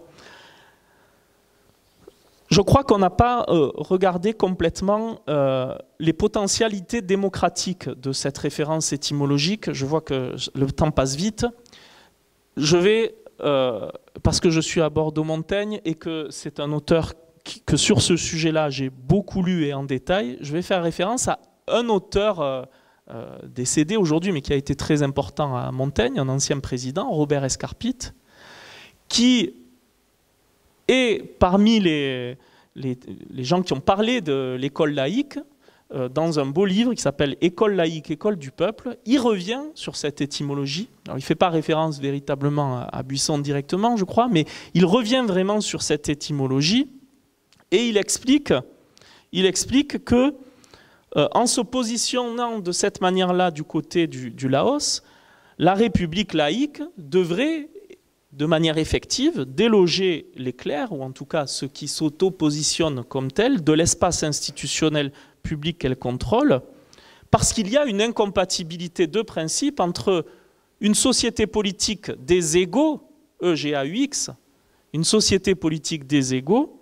B: je crois qu'on n'a pas regardé complètement les potentialités démocratiques de cette référence étymologique. Je vois que le temps passe vite. Je vais, parce que je suis à Bordeaux-Montaigne et que c'est un auteur que sur ce sujet-là, j'ai beaucoup lu et en détail, je vais faire référence à un auteur décédé aujourd'hui, mais qui a été très important à Montaigne, un ancien président, Robert Escarpit, qui est parmi les gens qui ont parlé de l'école laïque dans un beau livre qui s'appelle « École laïque, école du peuple ». Il revient sur cette étymologie. Alors, il ne fait pas référence véritablement à Buisson directement, je crois, mais il revient vraiment sur cette étymologie et il explique que en se positionnant de cette manière-là du côté du Laos, la République laïque devrait, de manière effective, déloger les clercs, ou en tout cas ceux qui s'auto-positionnent comme tels, de l'espace institutionnel public qu'elle contrôle, parce qu'il y a une incompatibilité de principe entre une société politique des égaux, EGAUX, une société politique des égaux,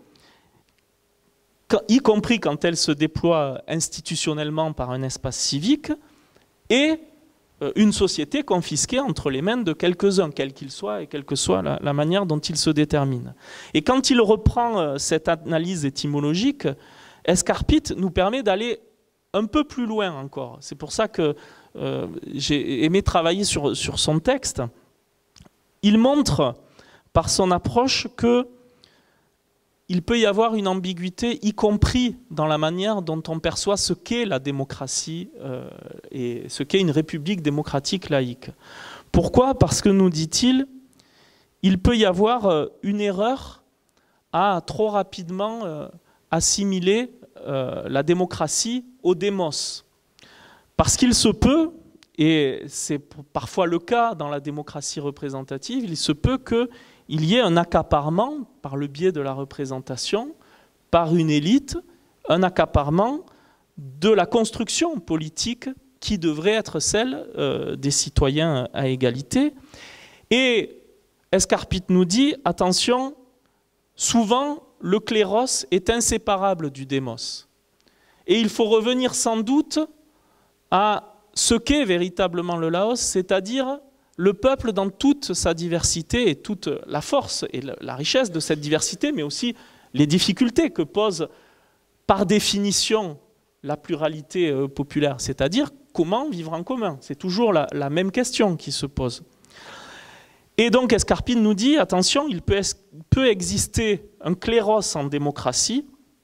B: y compris quand elle se déploie institutionnellement par un espace civique, et une société confisquée entre les mains de quelques-uns, quels qu'ils soient et quelle que soit la manière dont ils se déterminent. Et quand il reprend cette analyse étymologique, Escarpit nous permet d'aller un peu plus loin encore. C'est pour ça que j'ai aimé travailler sur son texte. Il montre par son approche que il peut y avoir une ambiguïté, y compris dans la manière dont on perçoit ce qu'est la démocratie et ce qu'est une république démocratique laïque. Pourquoi? Parce que, nous dit-il, il peut y avoir une erreur à trop rapidement assimiler la démocratie au démos. Parce qu'il se peut, et c'est parfois le cas dans la démocratie représentative, il se peut qu'il y ait un accaparement, par le biais de la représentation, par une élite, un accaparement de la construction politique qui devrait être celle des citoyens à égalité. Et Escarpit nous dit, attention, souvent le cléros est inséparable du démos. Et il faut revenir sans doute à ce qu'est véritablement le Laos, c'est-à-dire le peuple dans toute sa diversité et toute la force et la richesse de cette diversité, mais aussi les difficultés que pose par définition la pluralité populaire, c'est-à-dire comment vivre en commun. C'est toujours la même question qui se pose. Et donc Escarpine nous dit, attention, il peut exister un cléros en démocratie,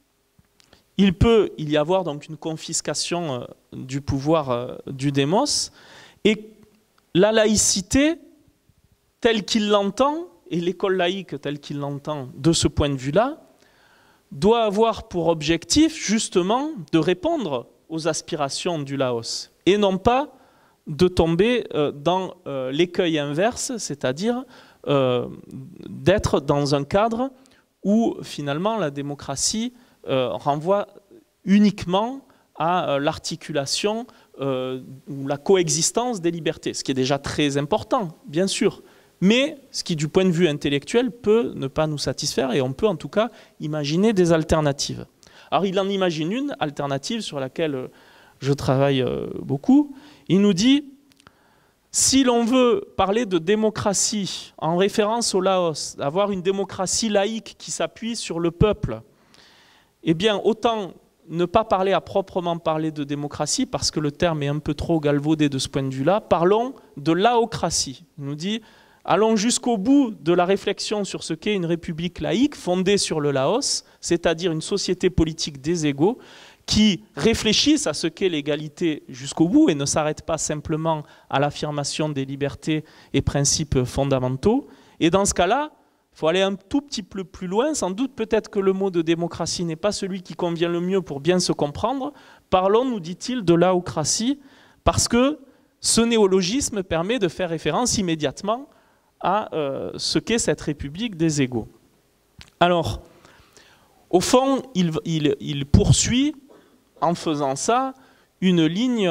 B: il peut y avoir donc une confiscation du pouvoir du démos, et la laïcité telle qu'il l'entend, et l'école laïque telle qu'il l'entend de ce point de vue-là, doit avoir pour objectif justement de répondre aux aspirations du Laos, et non pas de tomber dans l'écueil inverse, c'est-à-dire d'être dans un cadre où finalement la démocratie renvoie uniquement à l'articulation ou la coexistence des libertés, ce qui est déjà très important, bien sûr, mais ce qui, du point de vue intellectuel, peut ne pas nous satisfaire, et on peut en tout cas imaginer des alternatives. Alors il en imagine une alternative sur laquelle je travaille beaucoup. Il nous dit, si l'on veut parler de démocratie en référence au Laos, avoir une démocratie laïque qui s'appuie sur le peuple, eh bien autant ne pas parler à proprement parler de démocratie, parce que le terme est un peu trop galvaudé de ce point de vue-là, parlons de laocratie. Il nous dit, allons jusqu'au bout de la réflexion sur ce qu'est une république laïque fondée sur le Laos, c'est-à-dire une société politique des égaux, qui réfléchissent à ce qu'est l'égalité jusqu'au bout et ne s'arrêtent pas simplement à l'affirmation des libertés et principes fondamentaux. Et dans ce cas-là, il faut aller un tout petit peu plus loin. Sans doute, peut-être que le mot de démocratie n'est pas celui qui convient le mieux pour bien se comprendre. Parlons, nous dit-il, de laocratie, parce que ce néologisme permet de faire référence immédiatement à ce qu'est cette République des égaux. Alors, au fond, il poursuit, en faisant ça, une ligne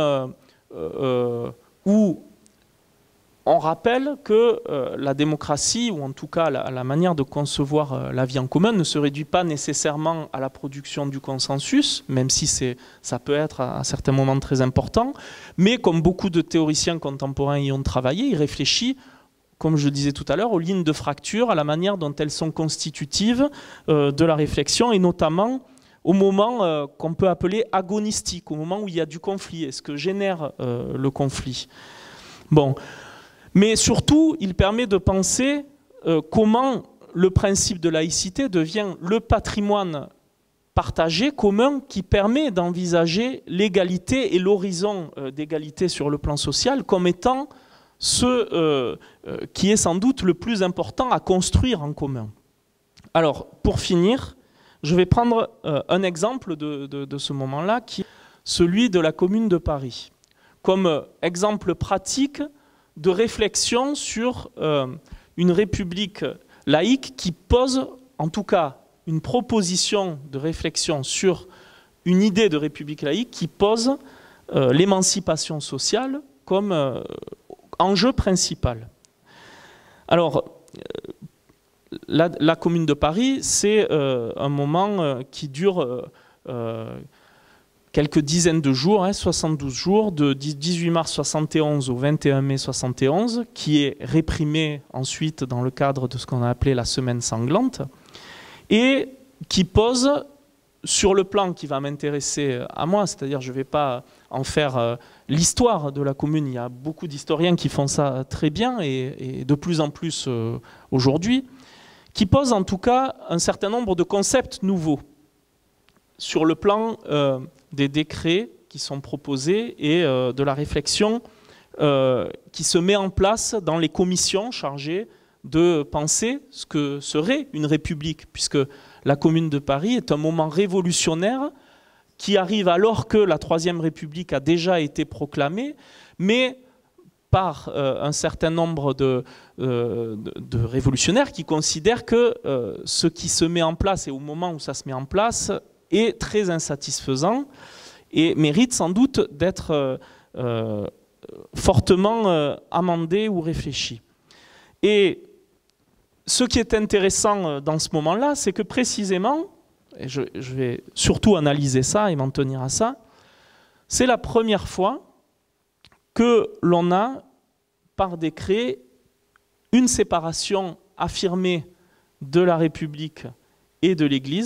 B: où on rappelle que la démocratie, ou en tout cas la manière de concevoir la vie en commun, ne se réduit pas nécessairement à la production du consensus, même si ça peut être à certains moments très important, mais comme beaucoup de théoriciens contemporains y ont travaillé, il réfléchit, comme je disais tout à l'heure, aux lignes de fracture, à la manière dont elles sont constitutives de la réflexion, et notamment au moment qu'on peut appeler agonistique, au moment où il y a du conflit, et ce que génère le conflit. Bon. Mais surtout, il permet de penser comment le principe de laïcité devient le patrimoine partagé, commun, qui permet d'envisager l'égalité et l'horizon d'égalité sur le plan social comme étant ce qui est sans doute le plus important à construire en commun. Alors, pour finir, je vais prendre un exemple de ce moment-là, qui est celui de la Commune de Paris, comme exemple pratique de réflexion sur une république laïque qui pose, en tout cas, une proposition de réflexion sur une idée de république laïque qui pose l'émancipation sociale comme enjeu principal. Alors, la Commune de Paris, c'est un moment qui dure quelques dizaines de jours, 72 jours, de 18 mars 71 au 21 mai 71, qui est réprimé ensuite dans le cadre de ce qu'on a appelé la semaine sanglante, et qui pose, sur le plan qui va m'intéresser à moi, c'est-à-dire je ne vais pas en faire l'histoire de la Commune, il y a beaucoup d'historiens qui font ça très bien, et de plus en plus aujourd'hui, qui pose en tout cas un certain nombre de concepts nouveaux sur le plan des décrets qui sont proposés et de la réflexion qui se met en place dans les commissions chargées de penser ce que serait une république, puisque la Commune de Paris est un moment révolutionnaire qui arrive alors que la Troisième République a déjà été proclamée, mais par un certain nombre de révolutionnaires qui considèrent que ce qui se met en place et au moment où ça se met en place est très insatisfaisant et mérite sans doute d'être fortement amendé ou réfléchi. Et ce qui est intéressant dans ce moment-là, c'est que précisément, et je vais surtout analyser ça et m'en tenir à ça, c'est la première fois que l'on a, par décret, une séparation affirmée de la République et de l'Église,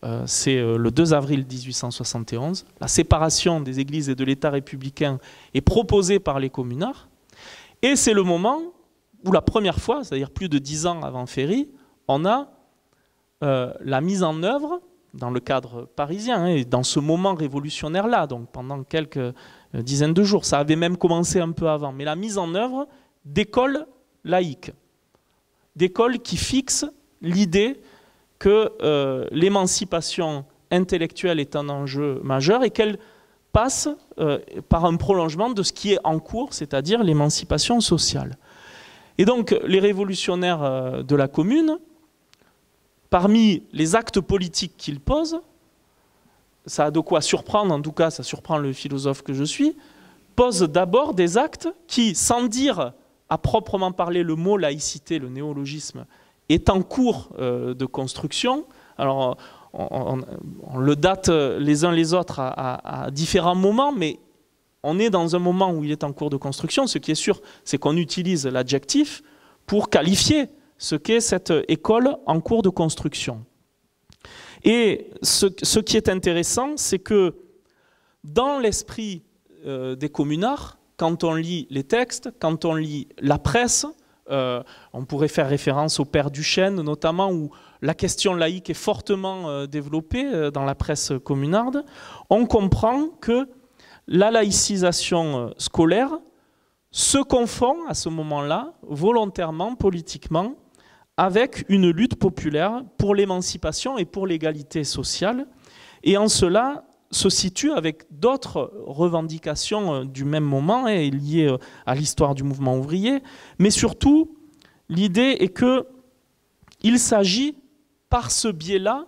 B: c'est le 2 avril 1871. La séparation des églises et de l'État républicain est proposée par les communards. Et c'est le moment où la première fois, c'est-à-dire plus de 10 ans avant Ferry, on a la mise en œuvre, dans le cadre parisien, et dans ce moment révolutionnaire-là, donc pendant quelques dizaines de jours, ça avait même commencé un peu avant, mais la mise en œuvre d'écoles laïques, d'écoles qui fixent l'idée que l'émancipation intellectuelle est un enjeu majeur et qu'elle passe par un prolongement de ce qui est en cours, c'est-à-dire l'émancipation sociale. Et donc les révolutionnaires de la Commune, parmi les actes politiques qu'ils posent, ça a de quoi surprendre, en tout cas ça surprend le philosophe que je suis, posent d'abord des actes qui, sans dire à proprement parler le mot laïcité, le néologisme, est en cours de construction. Alors on le date les uns les autres à différents moments, mais on est dans un moment où il est en cours de construction. Ce qui est sûr, c'est qu'on utilise l'adjectif pour qualifier ce qu'est cette école en cours de construction. Et ce qui est intéressant, c'est que dans l'esprit des communards, quand on lit les textes, quand on lit la presse, on pourrait faire référence au père Duchesne notamment, où la question laïque est fortement développée dans la presse communarde, on comprend que la laïcisation scolaire se confond à ce moment-là, volontairement, politiquement, avec une lutte populaire pour l'émancipation et pour l'égalité sociale, et en cela se situe avec d'autres revendications du même moment et liées à l'histoire du mouvement ouvrier, mais surtout l'idée est qu'il s'agit par ce biais-là,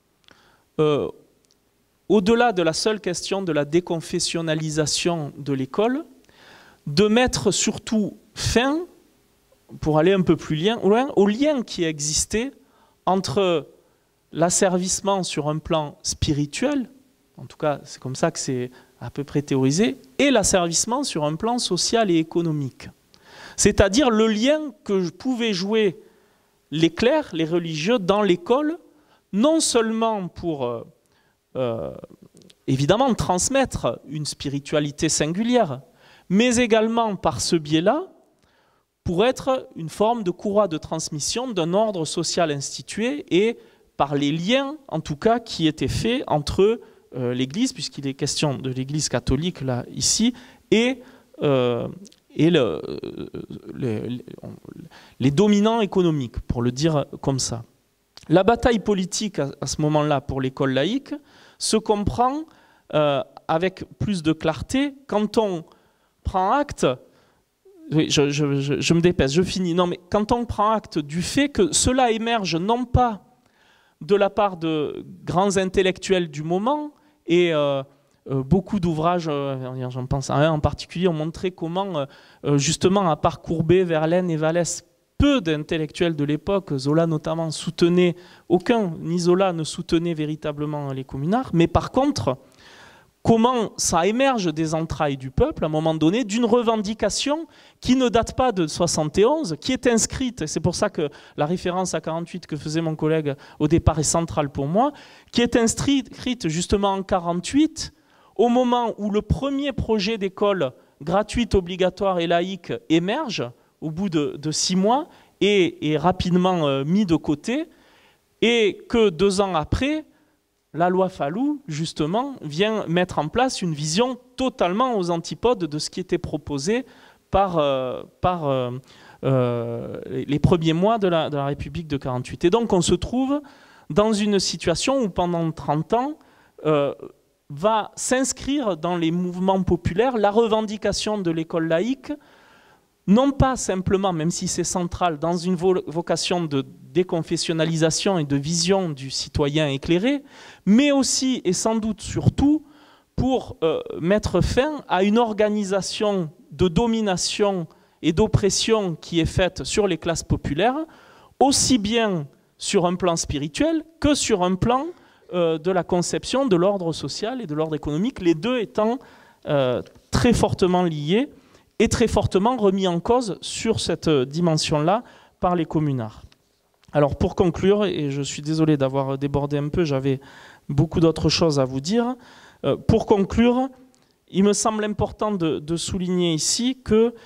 B: au-delà de la seule question de la déconfessionnalisation de l'école, de mettre surtout fin, pour aller un peu plus loin, au lien qui existait entre l'asservissement sur un plan spirituel, en tout cas c'est comme ça que c'est à peu près théorisé, et l'asservissement sur un plan social et économique. C'est-à-dire le lien que pouvaient jouer les clercs, les religieux dans l'école, non seulement pour évidemment transmettre une spiritualité singulière, mais également par ce biais-là, pour être une forme de courroie de transmission d'un ordre social institué et par les liens, en tout cas, qui étaient faits entre l'Église, puisqu'il est question de l'Église catholique, là, ici, et les dominants économiques, pour le dire comme ça. La bataille politique, à ce moment-là, pour l'école laïque, se comprend avec plus de clarté quand on prend acte. Oui, je me dépêche, je finis. Non, mais quand on prend acte du fait que cela émerge non pas de la part de grands intellectuels du moment, et beaucoup d'ouvrages, j'en pense à un en particulier, ont montré comment, justement, à part Courbet, Verlaine et Vallès, peu d'intellectuels de l'époque, Zola notamment, soutenaient, aucun, ni Zola ne soutenait véritablement les communards, mais par contre, comment ça émerge des entrailles du peuple, à un moment donné, d'une revendication qui ne date pas de 71, qui est inscrite, et c'est pour ça que la référence à 48 que faisait mon collègue au départ est centrale pour moi, qui est inscrite justement en 48, au moment où le premier projet d'école gratuite, obligatoire et laïque émerge, au bout de 6 mois, et est rapidement mis de côté, et que 2 ans après, la loi Fallou, justement, vient mettre en place une vision totalement aux antipodes de ce qui était proposé par les premiers mois de la République de 48. Et donc on se trouve dans une situation où pendant 30 ans va s'inscrire dans les mouvements populaires la revendication de l'école laïque, non pas simplement, même si c'est central, dans une vocation de déconfessionnalisation et de vision du citoyen éclairé, mais aussi et sans doute surtout pour mettre fin à une organisation de domination et d'oppression qui est faite sur les classes populaires, aussi bien sur un plan spirituel que sur un plan de la conception de l'ordre social et de l'ordre économique, les deux étant très fortement liés et très fortement remis en cause sur cette dimension-là par les communards. Alors pour conclure, et je suis désolé d'avoir débordé un peu, j'avais beaucoup d'autres choses à vous dire. Pour conclure, il me semble important de souligner ici que,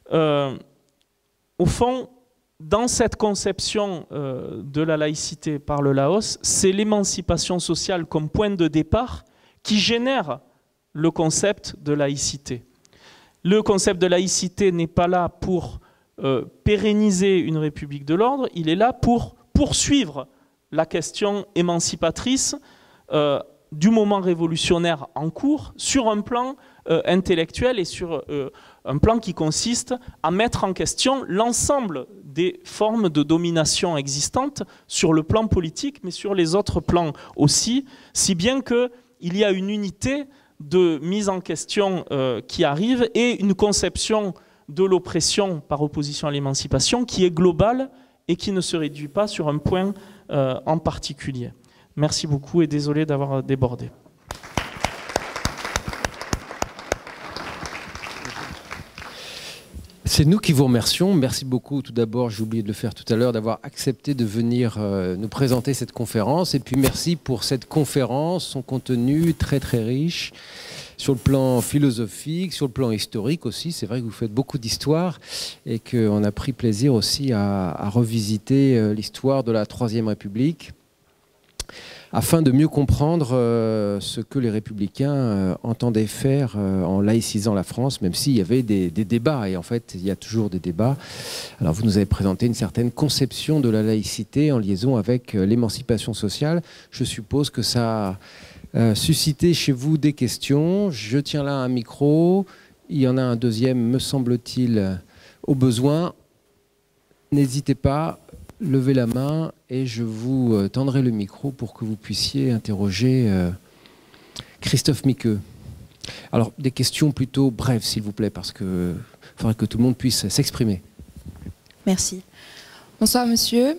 B: au fond, dans cette conception de la laïcité par le Laos, c'est l'émancipation sociale comme point de départ qui génère le concept de laïcité. Le concept de laïcité n'est pas là pour pérenniser une république de l'ordre, il est là pour poursuivre la question émancipatrice du moment révolutionnaire en cours sur un plan intellectuel et sur un plan qui consiste à mettre en question l'ensemble des formes de domination existantes sur le plan politique, mais sur les autres plans aussi, si bien qu'il y a une unité de mise en question qui arrive et une conception de l'oppression par opposition à l'émancipation qui est globale et qui ne se réduit pas sur un point en particulier. Merci beaucoup et désolé d'avoir débordé.
A: C'est nous qui vous remercions. Merci beaucoup. Tout d'abord, j'ai oublié de le faire tout à l'heure, d'avoir accepté de venir nous présenter cette conférence. Et puis merci pour cette conférence, son contenu très très riche sur le plan philosophique, sur le plan historique aussi. C'est vrai que vous faites beaucoup d'histoire et qu'on a pris plaisir aussi à revisiter l'histoire de la Troisième République afin de mieux comprendre ce que les républicains entendaient faire en laïcisant la France, même s'il y avait des débats, et en fait il y a toujours des débats. Alors vous nous avez présenté une certaine conception de la laïcité en liaison avec l'émancipation sociale. Je suppose que ça a suscité chez vous des questions. Je tiens là un micro, il y en a un deuxième, me semble-t-il, au besoin. N'hésitez pas. Levez la main et je vous tendrai le micro pour que vous puissiez interroger Christophe Miqueux. Alors, des questions plutôt brèves, s'il vous plaît, parce qu'il faudrait que tout le monde puisse s'exprimer.
C: Merci. Bonsoir, monsieur.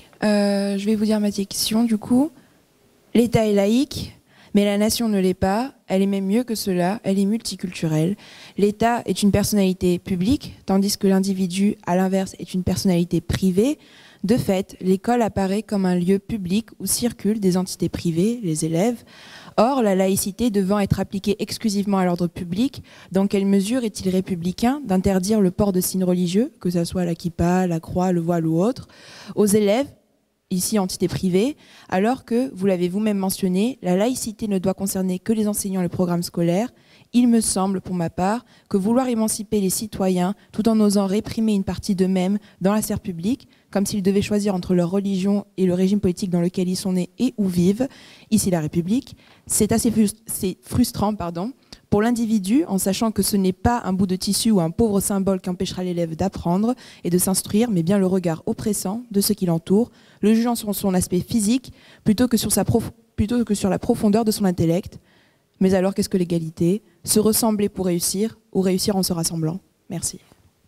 C: Je vais vous dire ma question, du coup. L'État est laïque, mais la nation ne l'est pas. Elle est même mieux que cela, elle est multiculturelle. L'État est une personnalité publique, tandis que l'individu, à l'inverse, est une personnalité privée. De fait, l'école apparaît comme un lieu public où circulent des entités privées, les élèves. Or, la laïcité devant être appliquée exclusivement à l'ordre public, dans quelle mesure est-il républicain d'interdire le port de signes religieux, que ce soit la kippa, la croix, le voile ou autre, aux élèves, ici entités privées, alors que, vous l'avez vous-même mentionné, la laïcité ne doit concerner que les enseignants et le programme scolaire. Il me semble, pour ma part, que vouloir émanciper les citoyens tout en osant réprimer une partie d'eux-mêmes dans la sphère publique, comme s'ils devaient choisir entre leur religion et le régime politique dans lequel ils sont nés et où vivent, ici la République, c'est assez frustrant pour l'individu, en sachant que ce n'est pas un bout de tissu ou un pauvre symbole qui empêchera l'élève d'apprendre et de s'instruire, mais bien le regard oppressant de ce qui l'entoure, le jugeant sur son aspect physique plutôt que sur la profondeur de son intellect. Mais alors, qu'est-ce que l'égalité? Se ressembler pour réussir ou réussir en se rassemblant? Merci.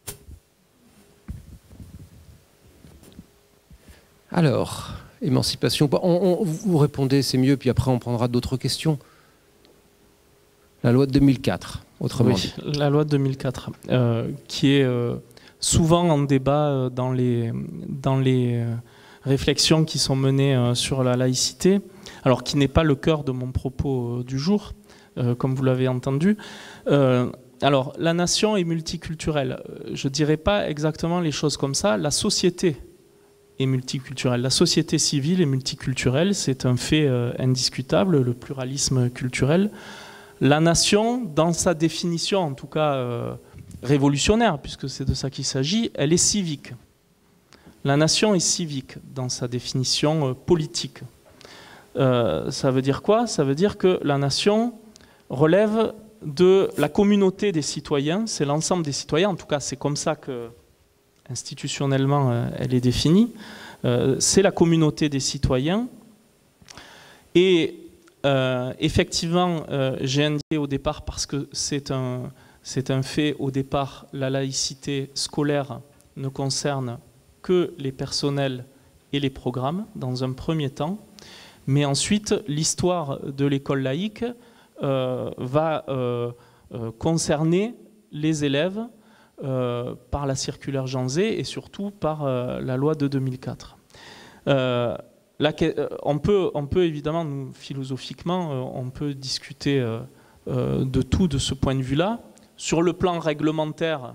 A: Alors, émancipation, vous répondez, c'est mieux, puis après on prendra d'autres questions. La loi de 2004, autrement dit.
B: La loi de 2004, qui est souvent en débat dans les réflexions qui sont menées sur la laïcité, alors qui n'est pas le cœur de mon propos du jour, comme vous l'avez entendu. Alors, la nation est multiculturelle. Je ne dirais pas exactement les choses comme ça. La société est multiculturelle. La société civile est multiculturelle, c'est un fait indiscutable, le pluralisme culturel. La nation, dans sa définition, en tout cas révolutionnaire, puisque c'est de ça qu'il s'agit, elle est civique. La nation est civique dans sa définition politique. Ça veut dire quoi? Ça veut dire que la nation relève de la communauté des citoyens, c'est l'ensemble des citoyens, en tout cas c'est comme ça que institutionnellement elle est définie, c'est la communauté des citoyens. Et effectivement, j'ai indiqué au départ, parce que c'est un fait au départ, la laïcité scolaire ne concerne que les personnels et les programmes dans un premier temps, mais ensuite l'histoire de l'école laïque va concerner les élèves par la circulaire Jean Zay et surtout par la loi de 2004. On peut évidemment, nous, philosophiquement, on peut discuter de tout de ce point de vue-là. Sur le plan réglementaire,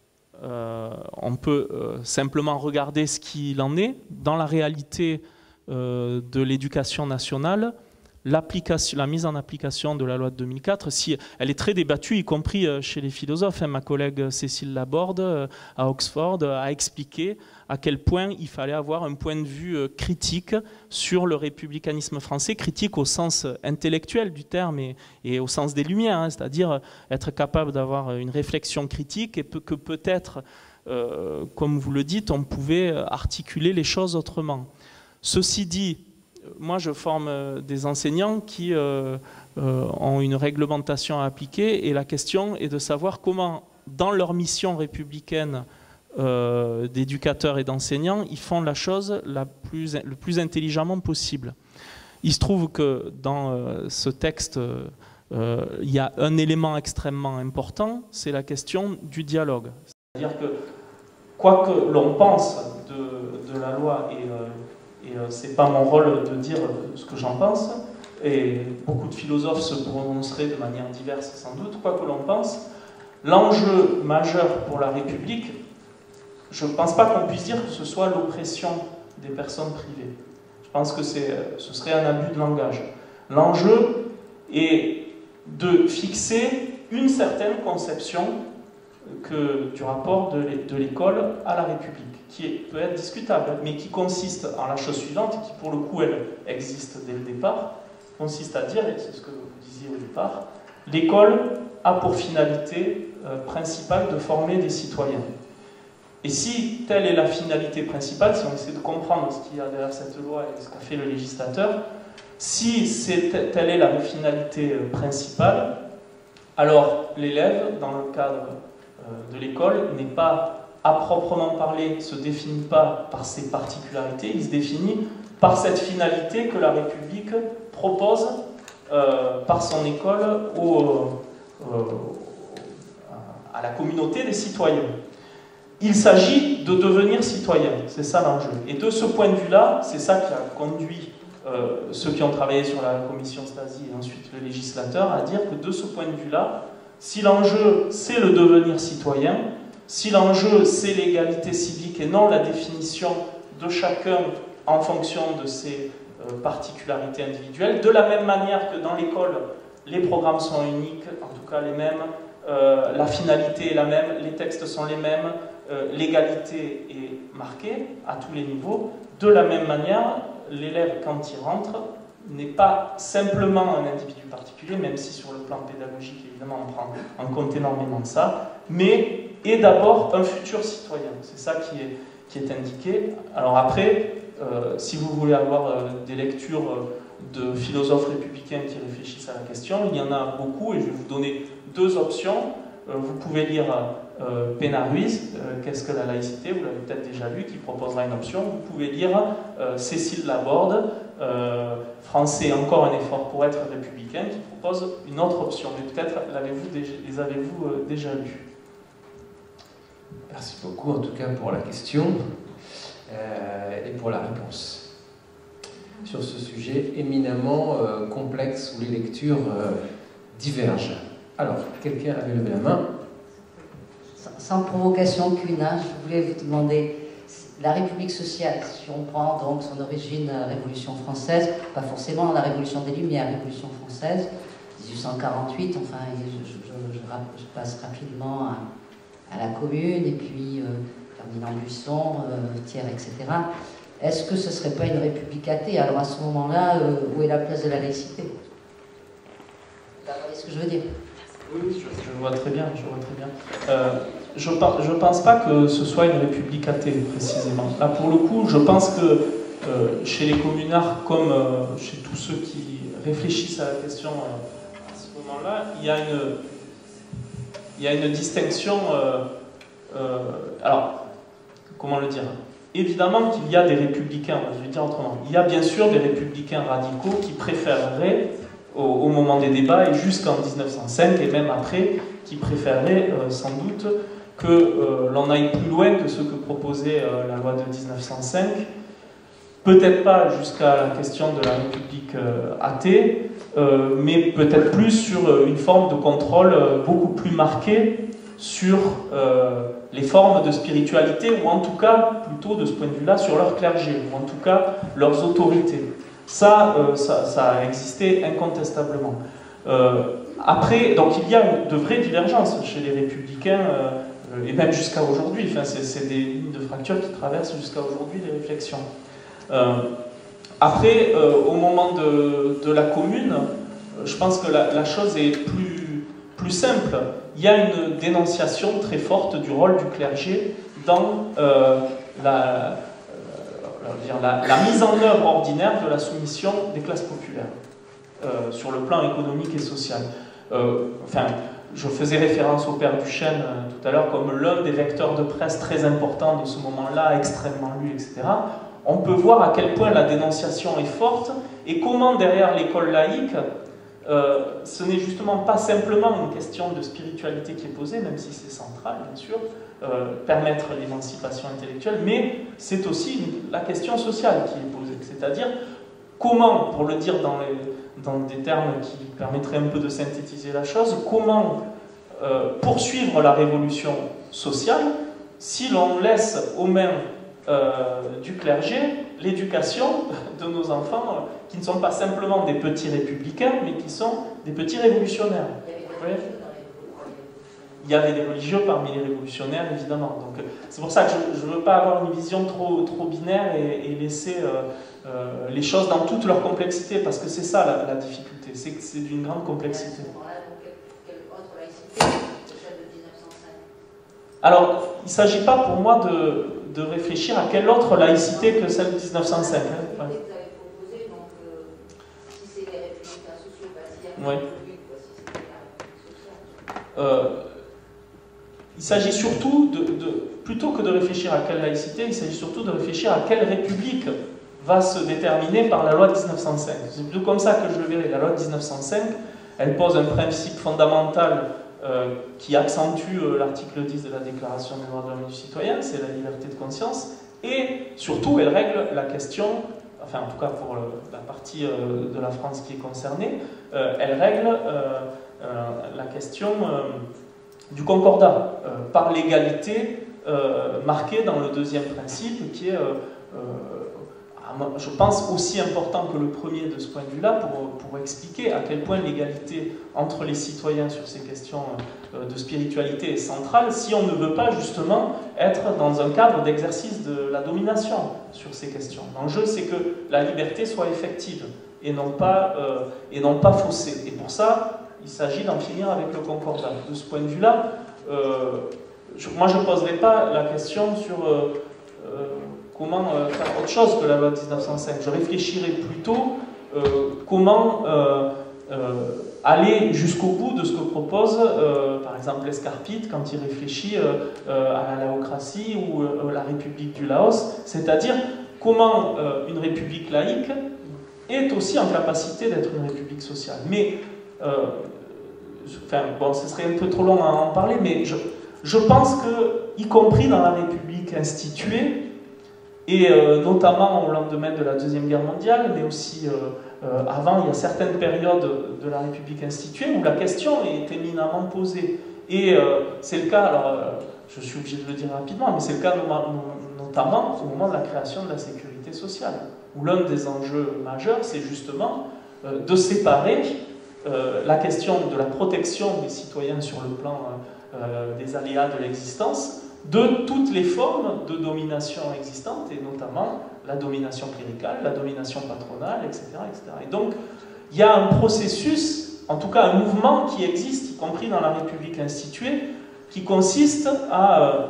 B: on peut simplement regarder ce qu'il en est. Dans la réalité de l'éducation nationale, la mise en application de la loi de 2004, si elle est très débattue, y compris chez les philosophes. Ma collègue Cécile Laborde, à Oxford, a expliqué à quel point il fallait avoir un point de vue critique sur le républicanisme français, critique au sens intellectuel du terme et au sens des Lumières, hein, c'est-à-dire être capable d'avoir une réflexion critique et que peut-être, comme vous le dites, on pouvait articuler les choses autrement. Ceci dit, moi, je forme des enseignants qui ont une réglementation à appliquer et la question est de savoir comment, dans leur mission républicaine d'éducateurs et d'enseignants, ils font la chose le plus intelligemment possible. Il se trouve que dans ce texte, il y a un élément extrêmement important, c'est la question du dialogue. C'est-à-dire que, quoi que l'on pense de la loi et ce n'est pas mon rôle de dire ce que j'en pense, et beaucoup de philosophes se prononceraient de manière diverse sans doute, quoi que l'on pense, l'enjeu majeur pour la République, je ne pense pas qu'on puisse dire que ce soit l'oppression des personnes privées. Je pense que ce serait un abus de langage. L'enjeu est de fixer une certaine conception du rapport de l'école à la République, qui peut être discutable, mais qui consiste en la chose suivante, et qui pour le coup elle existe dès le départ, consiste à dire, et c'est ce que vous disiez au départ, l'école a pour finalité principale de former des citoyens. Et si telle est la finalité principale, si on essaie de comprendre ce qu'il y a derrière cette loi et ce qu'a fait le législateur, si telle est la finalité principale, alors l'élève, dans le cadre de l'école, n'est pas à proprement parler, se définit pas par ses particularités, il se définit par cette finalité que la République propose par son école à la communauté des citoyens. Il s'agit de devenir citoyen, c'est ça l'enjeu. Et de ce point de vue-là, c'est ça qui a conduit ceux qui ont travaillé sur la commission Stasi et ensuite le législateur à dire que de ce point de vue-là, si l'enjeu c'est le devenir citoyen, si l'enjeu c'est l'égalité civique et non la définition de chacun en fonction de ses particularités individuelles, de la même manière que dans l'école, les programmes sont uniques, en tout cas les mêmes, la finalité est la même, les textes sont les mêmes, l'égalité est marquée à tous les niveaux, de la même manière, l'élève quand il rentre n'est pas simplement un individu particulier, même si sur le plan pédagogique, évidemment, on prend en compte énormément de ça, mais est d'abord un futur citoyen. C'est ça qui est indiqué. Alors après, si vous voulez avoir des lectures de philosophes républicains qui réfléchissent à la question, il y en a beaucoup, et je vais vous donner deux options. Vous pouvez lire Pena-Ruiz, Qu'est-ce que la laïcité? Vous l'avez peut-être déjà lu, qui proposera une option. Vous pouvez lire Cécile Laborde, Français, encore un effort pour être républicain, qui propose une autre option. Mais peut-être les avez-vous déjà lus?
A: Merci beaucoup en tout cas pour la question et pour la réponse sur ce sujet éminemment complexe où les lectures divergent. Alors, quelqu'un avait levé la main.
D: Sans provocation aucune, je voulais vous demander, la République sociale, si on prend donc son origine Révolution française, pas forcément la Révolution des Lumières, Révolution française, 1848, enfin, je passe rapidement à la Commune, et puis Ferdinand Buisson, Thiers, etc. Est-ce que ce ne serait pas une république athée? Alors à ce moment-là, où est la place de la laïcité? Vous voyez ce que je veux dire?
B: Oui, je vois très bien, je ne pense pas que ce soit une république athée, précisément. Là, pour le coup, je pense que chez les communards, comme chez tous ceux qui réfléchissent à la question à ce moment-là, il y a une distinction... alors, comment le dire? Évidemment qu'il y a des républicains, je vais dire autrement. Il y a bien sûr des républicains radicaux qui préféreraient, au moment des débats et jusqu'en 1905 et même après, qui préféreraient sans doute que l'on aille plus loin que ce que proposait la loi de 1905 peut-être pas jusqu'à la question de la République athée, mais peut-être plus sur une forme de contrôle beaucoup plus marqué sur les formes de spiritualité, ou en tout cas, plutôt de ce point de vue-là, sur leur clergé, ou en tout cas leurs autorités. Ça a existé incontestablement. Après, donc il y a de vraies divergences chez les républicains, et même jusqu'à aujourd'hui. Enfin, c'est des lignes de fracture qui traversent jusqu'à aujourd'hui les réflexions. Après, au moment de la Commune, je pense que la chose est plus simple. Il y a une dénonciation très forte du rôle du clergé dans la mise en œuvre ordinaire de la soumission des classes populaires, sur le plan économique et social. Enfin, je faisais référence au père Duchesne tout à l'heure comme l'un des vecteurs de presse très importants de ce moment-là, extrêmement lu, etc. On peut voir à quel point la dénonciation est forte et comment derrière l'école laïque, ce n'est justement pas simplement une question de spiritualité qui est posée, même si c'est central, bien sûr, permettre l'émancipation intellectuelle, mais c'est aussi la question sociale qui est posée. C'est-à-dire, comment, pour le dire dans des termes qui permettraient un peu de synthétiser la chose, comment poursuivre la révolution sociale si l'on laisse aux mains du clergé l'éducation de nos enfants qui ne sont pas simplement des petits républicains, mais qui sont des petits révolutionnaires. Il y avait des religieux parmi les révolutionnaires, évidemment. Donc, c'est pour ça que je ne veux pas avoir une vision trop binaire et laisser les choses dans toute leur complexité, parce que c'est ça la difficulté, c'est que c'est d'une grande complexité. Alors, il ne s'agit pas pour moi de réfléchir à quelle autre laïcité que celle de 1905. Hein. Ouais. Ouais. Il s'agit surtout plutôt que de réfléchir à quelle laïcité, il s'agit surtout de réfléchir à quelle république va se déterminer par la loi de 1905. C'est plutôt comme ça que je le verrai. La loi de 1905, elle pose un principe fondamental qui accentue l'article 10 de la Déclaration des droits de l'homme et du citoyen, c'est la liberté de conscience, et surtout elle règle la question, enfin en tout cas pour la partie de la France qui est concernée, elle règle la question du concordat, par l'égalité marquée dans le deuxième principe, qui est, je pense, aussi important que le premier de ce point de vue-là, pour expliquer à quel point l'égalité entre les citoyens sur ces questions de spiritualité est centrale, si on ne veut pas justement être dans un cadre d'exercice de la domination sur ces questions. L'enjeu, c'est que la liberté soit effective et non pas faussée. Et pour ça, il s'agit d'en finir avec le concordat. De ce point de vue-là, moi je ne poserai pas la question sur comment faire autre chose que la loi de 1905. Je réfléchirai plutôt comment aller jusqu'au bout de ce que propose, par exemple, Escarpite quand il réfléchit à la laocratie ou la République du Laos, c'est-à-dire comment une république laïque est aussi en capacité d'être une république sociale. Mais enfin, bon, ce serait un peu trop long à en parler, mais je pense que, y compris dans la République instituée, et notamment au lendemain de la Deuxième Guerre mondiale, mais aussi avant, il y a certaines périodes de la République instituée où la question est éminemment posée. Et c'est le cas, alors je suis obligé de le dire rapidement, mais c'est le cas notamment au moment de la création de la sécurité sociale, où l'un des enjeux majeurs, c'est justement de séparer la question de la protection des citoyens sur le plan des aléas de l'existence de toutes les formes de domination existantes, et notamment la domination cléricale, la domination patronale, etc., etc. Et donc, il y a un processus, en tout cas un mouvement qui existe, y compris dans la République instituée, qui consiste à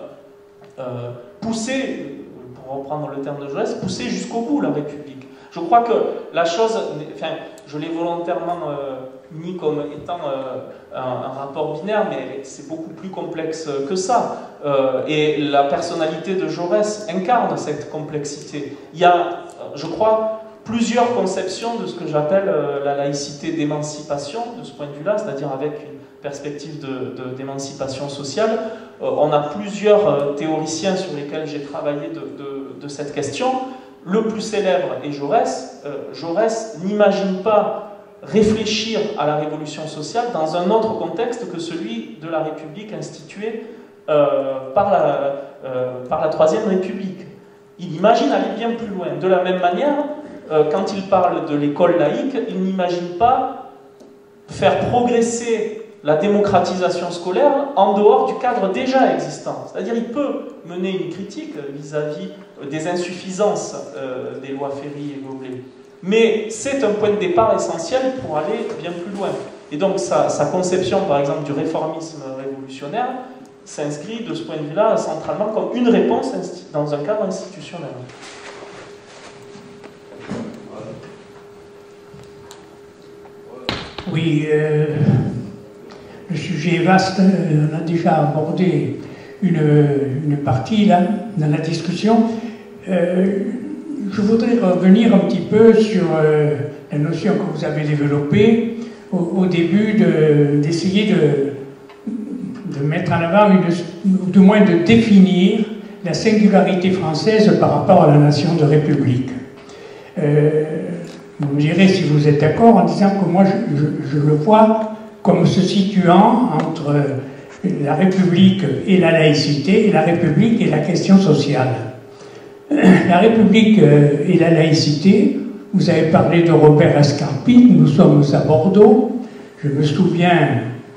B: pousser, pour reprendre le terme de Jaurès, pousser jusqu'au bout la République. Je crois que la chose, enfin, je l'ai volontairement mis comme étant un rapport binaire, mais c'est beaucoup plus complexe que ça. Et la personnalité de Jaurès incarne cette complexité. Il y a, je crois, plusieurs conceptions de ce que j'appelle la laïcité d'émancipation, de ce point de vue-là, c'est-à-dire avec une perspective d'émancipation sociale. On a plusieurs théoriciens sur lesquels j'ai travaillé de cette question. le plus célèbre est Jaurès. Jaurès n'imagine pas réfléchir à la révolution sociale dans un autre contexte que celui de la République instituée par la Troisième République. Il imagine aller bien plus loin. De la même manière, quand il parle de l'école laïque, il n'imagine pas faire progresser la démocratisation scolaire en dehors du cadre déjà existant. C'est-à-dire qu'il peut mener une critique vis-à-vis des insuffisances des lois Ferry et Goblet. Mais c'est un point de départ essentiel pour aller bien plus loin. Et donc sa conception, par exemple, du réformisme révolutionnaire s'inscrit de ce point de vue-là centralement comme une réponse dans un cadre institutionnel.
E: Oui, le sujet est vaste, on a déjà abordé une partie là, dans la discussion. Je voudrais revenir un petit peu sur la notion que vous avez développée au début d'essayer de mettre en avant, ou du moins de définir la singularité française par rapport à la nation de République. Vous me direz si vous êtes d'accord en disant que moi je le vois comme se situant entre la République et la laïcité, et la République et la question sociale. La République et la laïcité, vous avez parlé de Robert Escarpit, nous sommes à Bordeaux, je me souviens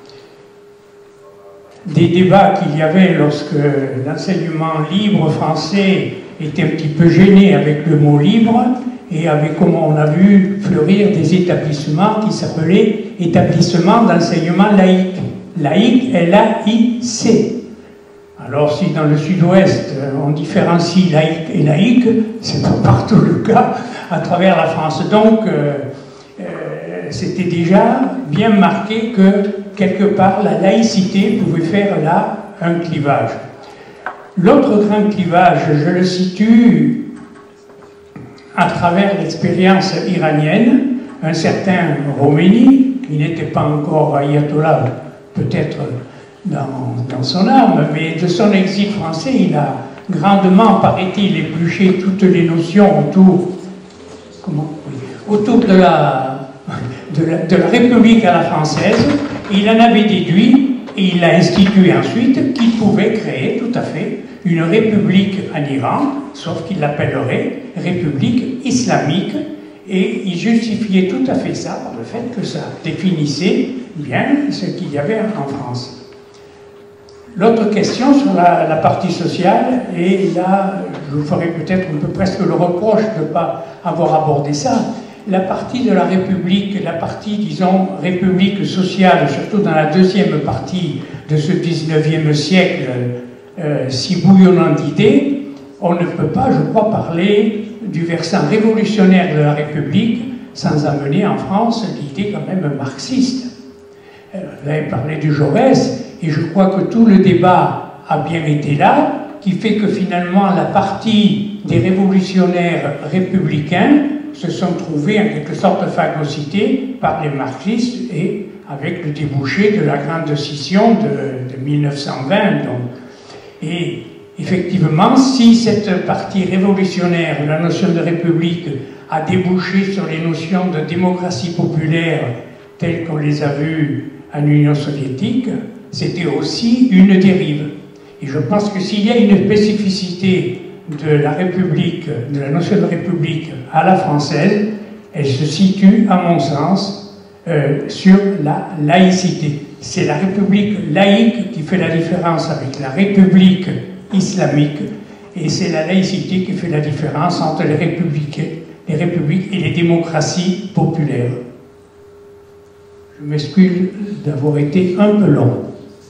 E: des débats qu'il y avait lorsque l'enseignement libre français était un petit peu gêné avec le mot libre, et avec comment on a vu fleurir des établissements qui s'appelaient établissements d'enseignement laïque. Laïque, L-A-I-C. Alors si dans le sud-ouest on différencie laïque et laïque, c'est pas partout le cas à travers la France. Donc c'était déjà bien marqué que quelque part la laïcité pouvait faire là un clivage. L'autre grand clivage, je le situe à travers l'expérience iranienne. Un certain Khomeini, qui n'était pas encore ayatollah, peut-être dans son âme, mais de son exil français, il a grandement, paraît-il, épluché toutes les notions autour de la République à la française. Il en avait déduit, et il l'a institué ensuite, qu'il pouvait créer tout à fait une république en Iran, sauf qu'il l'appellerait république islamique, et il justifiait tout à fait ça par le fait que ça définissait bien ce qu'il y avait en France. L'autre question sur la partie sociale, et là je vous ferai peut-être un peu presque le reproche de ne pas avoir abordé ça, la partie de la République, la partie, disons, République sociale, surtout dans la deuxième partie de ce 19e siècle, si bouillonnant d'idées, on ne peut pas, je crois, parler du versant révolutionnaire de la République sans amener en France l'idée quand même marxiste. Vous avez parlé du Jaurès, et je crois que tout le débat a bien été là, qui fait que finalement la partie des révolutionnaires républicains se sont trouvés en quelque sorte phagocytés par les marxistes, et avec le débouché de la grande scission de 1920. Donc. Et effectivement, si cette partie révolutionnaire, la notion de république, a débouché sur les notions de démocratie populaire telles qu'on les a vues en Union soviétique, c'était aussi une dérive. Et je pense que s'il y a une spécificité de la République, de la notion de République à la française, elle se situe, à mon sens, sur la laïcité. C'est la République laïque qui fait la différence avec la République islamique, et c'est la laïcité qui fait la différence entre les républiques et les démocraties populaires. Je m'excuse d'avoir été un peu long.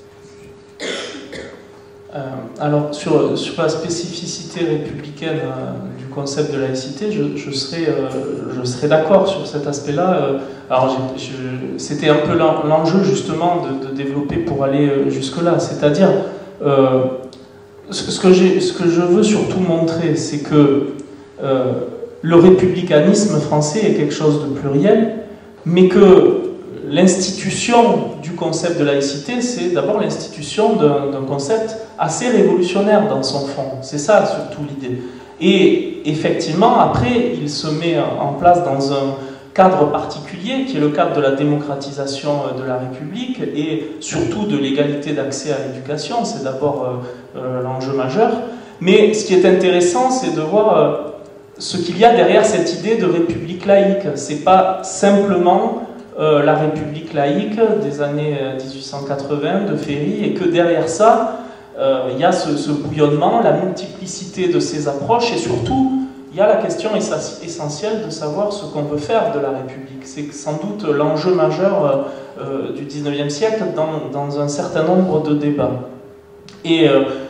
B: Alors, sur la spécificité républicaine du concept de laïcité, je serais d'accord sur cet aspect-là. Alors, c'était un peu l'enjeu, justement, de développer pour aller jusque-là. C'est-à-dire, ce que je veux surtout montrer, c'est que le républicanisme français est quelque chose de pluriel, mais que l'institution du concept de laïcité, c'est d'abord l'institution d'un concept assez révolutionnaire dans son fond. C'est ça surtout l'idée. Et effectivement, après, il se met en place dans un cadre particulier, qui est le cadre de la démocratisation de la République et surtout de l'égalité d'accès à l'éducation. C'est d'abord l'enjeu majeur. Mais ce qui est intéressant, c'est de voir ce qu'il y a derrière cette idée de République laïque. C'est pas simplement la République laïque des années 1880 de Ferry, et que derrière ça, il y a ce bouillonnement, la multiplicité de ces approches, et surtout, il y a la question essentielle de savoir ce qu'on veut faire de la République. C'est sans doute l'enjeu majeur du XIXe siècle dans un certain nombre de débats. Et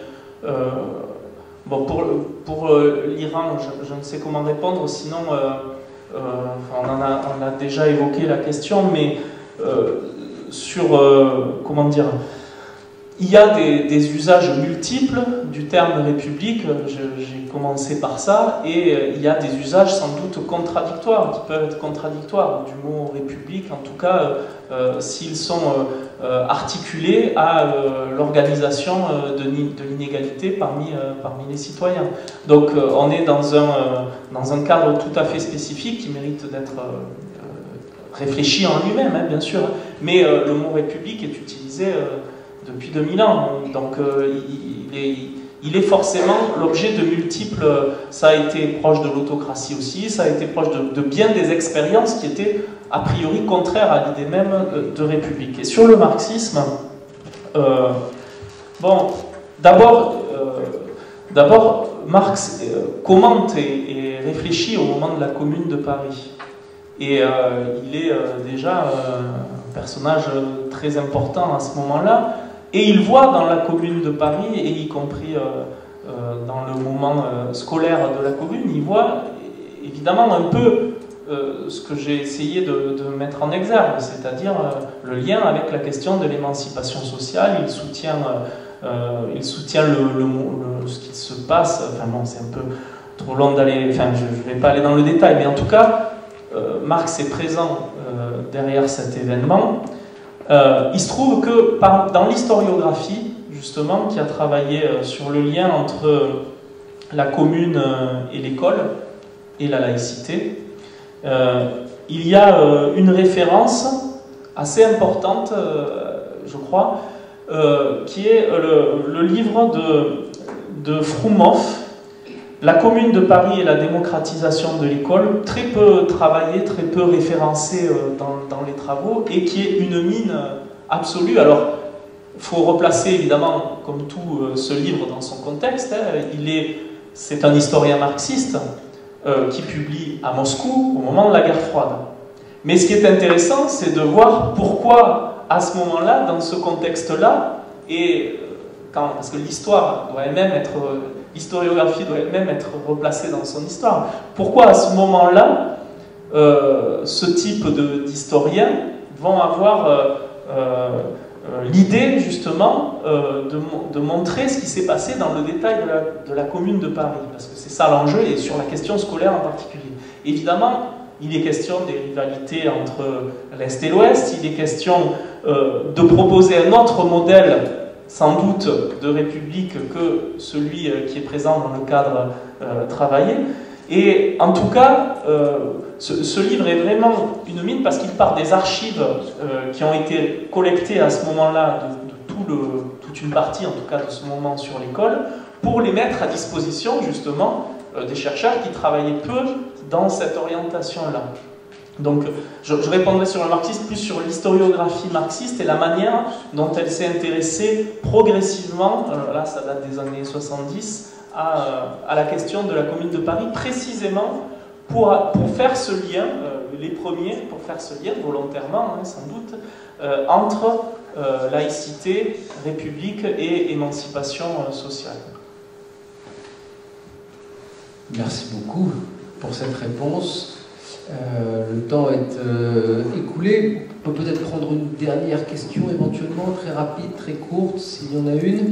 B: bon, pour l'Iran, je ne sais comment répondre, sinon on a déjà évoqué la question, mais sur, comment dire, il y a des usages multiples du terme République, j'ai commencé par ça, et il y a des usages sans doute contradictoires, qui peuvent être contradictoires du mot République, en tout cas s'ils sont articulés à l'organisation de l'inégalité parmi les citoyens. Donc on est dans un cadre tout à fait spécifique qui mérite d'être réfléchi en lui-même, hein, bien sûr, mais le mot République est utilisé depuis 2000 ans, donc il est forcément l'objet de multiples... Ça a été proche de l'autocratie aussi, ça a été proche de bien des expériences qui étaient a priori contraires à l'idée même de République. Et sur le marxisme, bon, d'abord Marx commente et réfléchit au moment de la Commune de Paris. Et il est déjà un personnage très important à ce moment-là. Et il voit dans la Commune de Paris, et y compris dans le moment scolaire de la Commune, il voit évidemment un peu ce que j'ai essayé de mettre en exergue, c'est-à-dire le lien avec la question de l'émancipation sociale. Il soutient ce qui se passe, enfin bon, c'est un peu trop long d'aller, enfin je ne vais pas aller dans le détail, mais en tout cas, Marx est présent derrière cet événement. Il se trouve que dans l'historiographie, justement, qui a travaillé sur le lien entre la commune et l'école et la laïcité, il y a une référence assez importante, je crois, qui est le livre de Frumoff, La Commune de Paris et la démocratisation de l'école, très peu travaillé, très peu référencé dans les travaux, et qui est une mine absolue. Alors, il faut replacer évidemment, comme tout ce livre, dans son contexte. C'est un historien marxiste qui publie à Moscou au moment de la guerre froide. Mais ce qui est intéressant, c'est de voir pourquoi, à ce moment-là, dans ce contexte-là, parce que l'histoire doit elle-même être... l'historiographie doit elle-même être replacée dans son histoire. Pourquoi à ce moment-là, ce type d'historiens vont avoir l'idée justement de montrer ce qui s'est passé dans le détail de la Commune de Paris, parce que c'est ça l'enjeu, et sur la question scolaire en particulier. Évidemment, il est question des rivalités entre l'Est et l'Ouest, il est question de proposer un autre modèle, sans doute de République, que celui qui est présent dans le cadre travaillé. Et en tout cas, ce livre est vraiment une mine parce qu'il part des archives qui ont été collectées à ce moment-là, de toute une partie en tout cas de ce moment sur l'école, pour les mettre à disposition justement des chercheurs qui travaillaient peu dans cette orientation-là. Donc je répondrai sur le marxisme, plus sur l'historiographie marxiste et la manière dont elle s'est intéressée progressivement, là ça date des années 70, à la question de la Commune de Paris, précisément pour faire ce lien, les premiers, pour faire ce lien volontairement, hein, sans doute, entre laïcité, république et émancipation sociale.
A: Merci beaucoup pour cette réponse. Le temps est écoulé. On peut peut-être prendre une dernière question éventuellement, très rapide, très courte, s'il y en a une.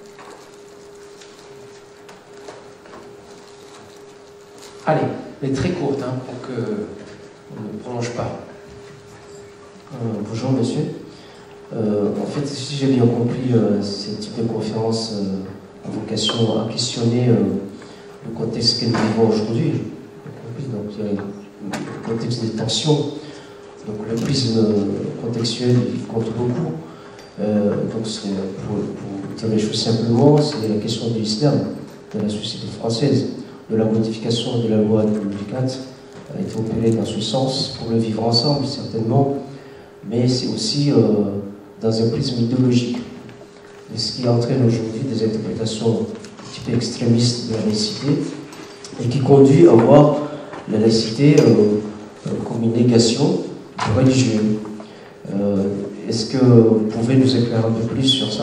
A: Allez, mais très courte, hein, pour qu'on ne prolonge pas.
F: Bonjour monsieur. En fait, si j'ai bien compris, ce type de conférence a vocation à questionner le contexte que nous vivons aujourd'hui. Donc il y a le contexte des tensions. Donc le prisme contextuel il compte beaucoup. Donc pour dire les choses simplement, c'est la question de l'islam de la société française, de la modification de la loi de 2004 a été opérée dans ce sens pour le vivre ensemble certainement, mais c'est aussi dans un prisme idéologique. Et ce qui entraîne aujourd'hui des interprétations type extrémistes de la laïcité et qui conduit à voir la laïcité comme une négation du religieux. Est-ce que vous pouvez nous éclairer un peu plus sur ça?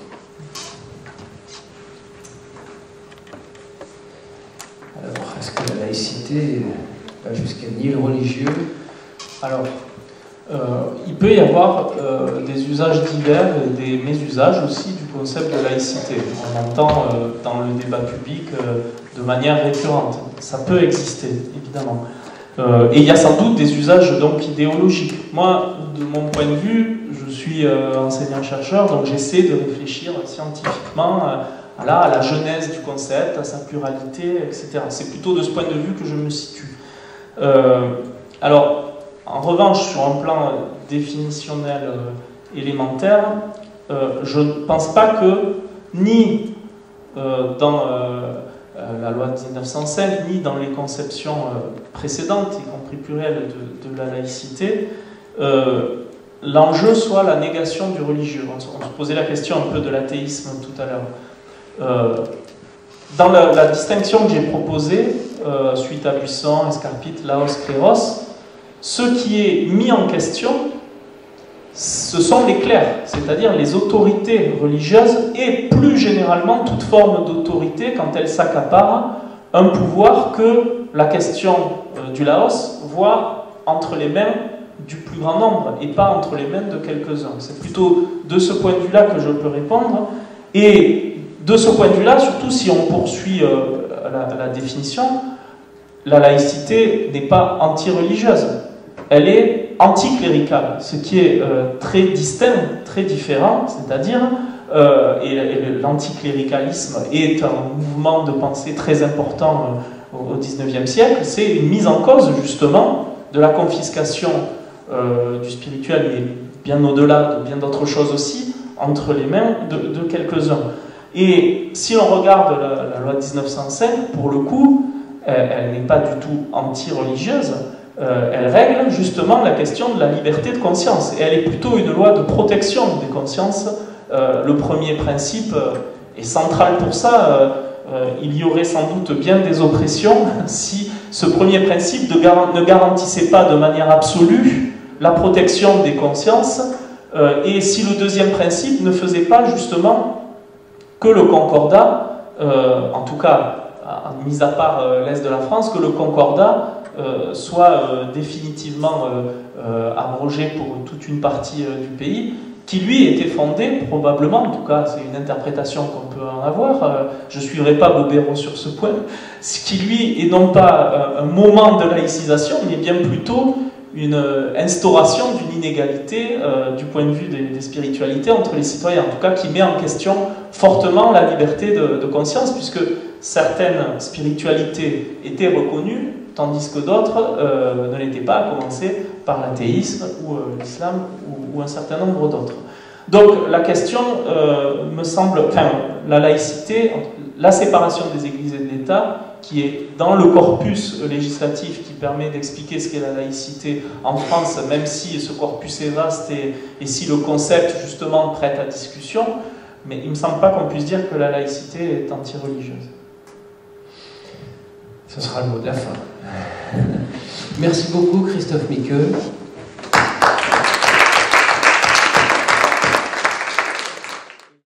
F: Alors, est-ce que la laïcité va jusqu'à nier le religieux?
B: Alors, il peut y avoir des usages divers et des mésusages aussi du concept de laïcité. On l'entend dans le débat public de manière récurrente. Ça peut exister, évidemment. Et il y a sans doute des usages donc idéologiques. Moi, de mon point de vue, je suis enseignant-chercheur, donc j'essaie de réfléchir scientifiquement à la genèse du concept, à sa pluralité, etc. C'est plutôt de ce point de vue que je me situe. Alors, en revanche, sur un plan définitionnel élémentaire, je ne pense pas que ni dans la loi de 1905, ni dans les conceptions précédentes, y compris plurielles, de la laïcité, l'enjeu soit la négation du religieux. On se posait la question un peu de l'athéisme tout à l'heure. Dans la distinction que j'ai proposée, suite à Buisson, Escarpit, Laos, Cléros, ce qui est mis en question, ce sont les clercs, c'est-à-dire les autorités religieuses et plus généralement toute forme d'autorité quand elle s'accapare un pouvoir que la question du Laos voit entre les mains du plus grand nombre et pas entre les mains de quelques-uns. C'est plutôt de ce point de vue-là que je peux répondre. Et de ce point de vue-là, surtout si on poursuit la définition, la laïcité n'est pas anti-religieuse. Elle est anticléricale, ce qui est très distinct, très différent, c'est-à-dire, et l'anticléricalisme est un mouvement de pensée très important au XIXe siècle, c'est une mise en cause justement de la confiscation du spirituel, mais bien au-delà de bien d'autres choses aussi, entre les mains de quelques-uns. Et si on regarde la loi de 1905, pour le coup, elle n'est pas du tout anti-religieuse, elle règle justement la question de la liberté de conscience. Et elle est plutôt une loi de protection des consciences. Le premier principe est central pour ça. Il y aurait sans doute bien des oppressions si ce premier principe ne garantissait pas de manière absolue la protection des consciences et si le deuxième principe ne faisait pas justement que le concordat, en tout cas, mis à part l'Est de la France, que le concordat soit définitivement abrogé pour toute une partie du pays, qui lui était fondé, probablement, en tout cas c'est une interprétation qu'on peut en avoir, je ne suivrai pas Bobéro sur ce point, ce qui lui est non pas un moment de laïcisation, mais bien plutôt une instauration d'une inégalité du point de vue des spiritualités entre les citoyens, en tout cas qui met en question fortement la liberté de conscience, puisque certaines spiritualités étaient reconnues, tandis que d'autres ne l'étaient pas, à commencer par l'athéisme ou l'islam ou un certain nombre d'autres. Donc la question me semble, enfin la laïcité, la séparation des églises et de l'État, qui est dans le corpus législatif qui permet d'expliquer ce qu'est la laïcité en France, même si ce corpus est vaste et si le concept justement prête à discussion, mais il ne me semble pas qu'on puisse dire que la laïcité est anti-religieuse.
F: Ce sera le mot de la fin. Merci beaucoup Christophe Miqueux.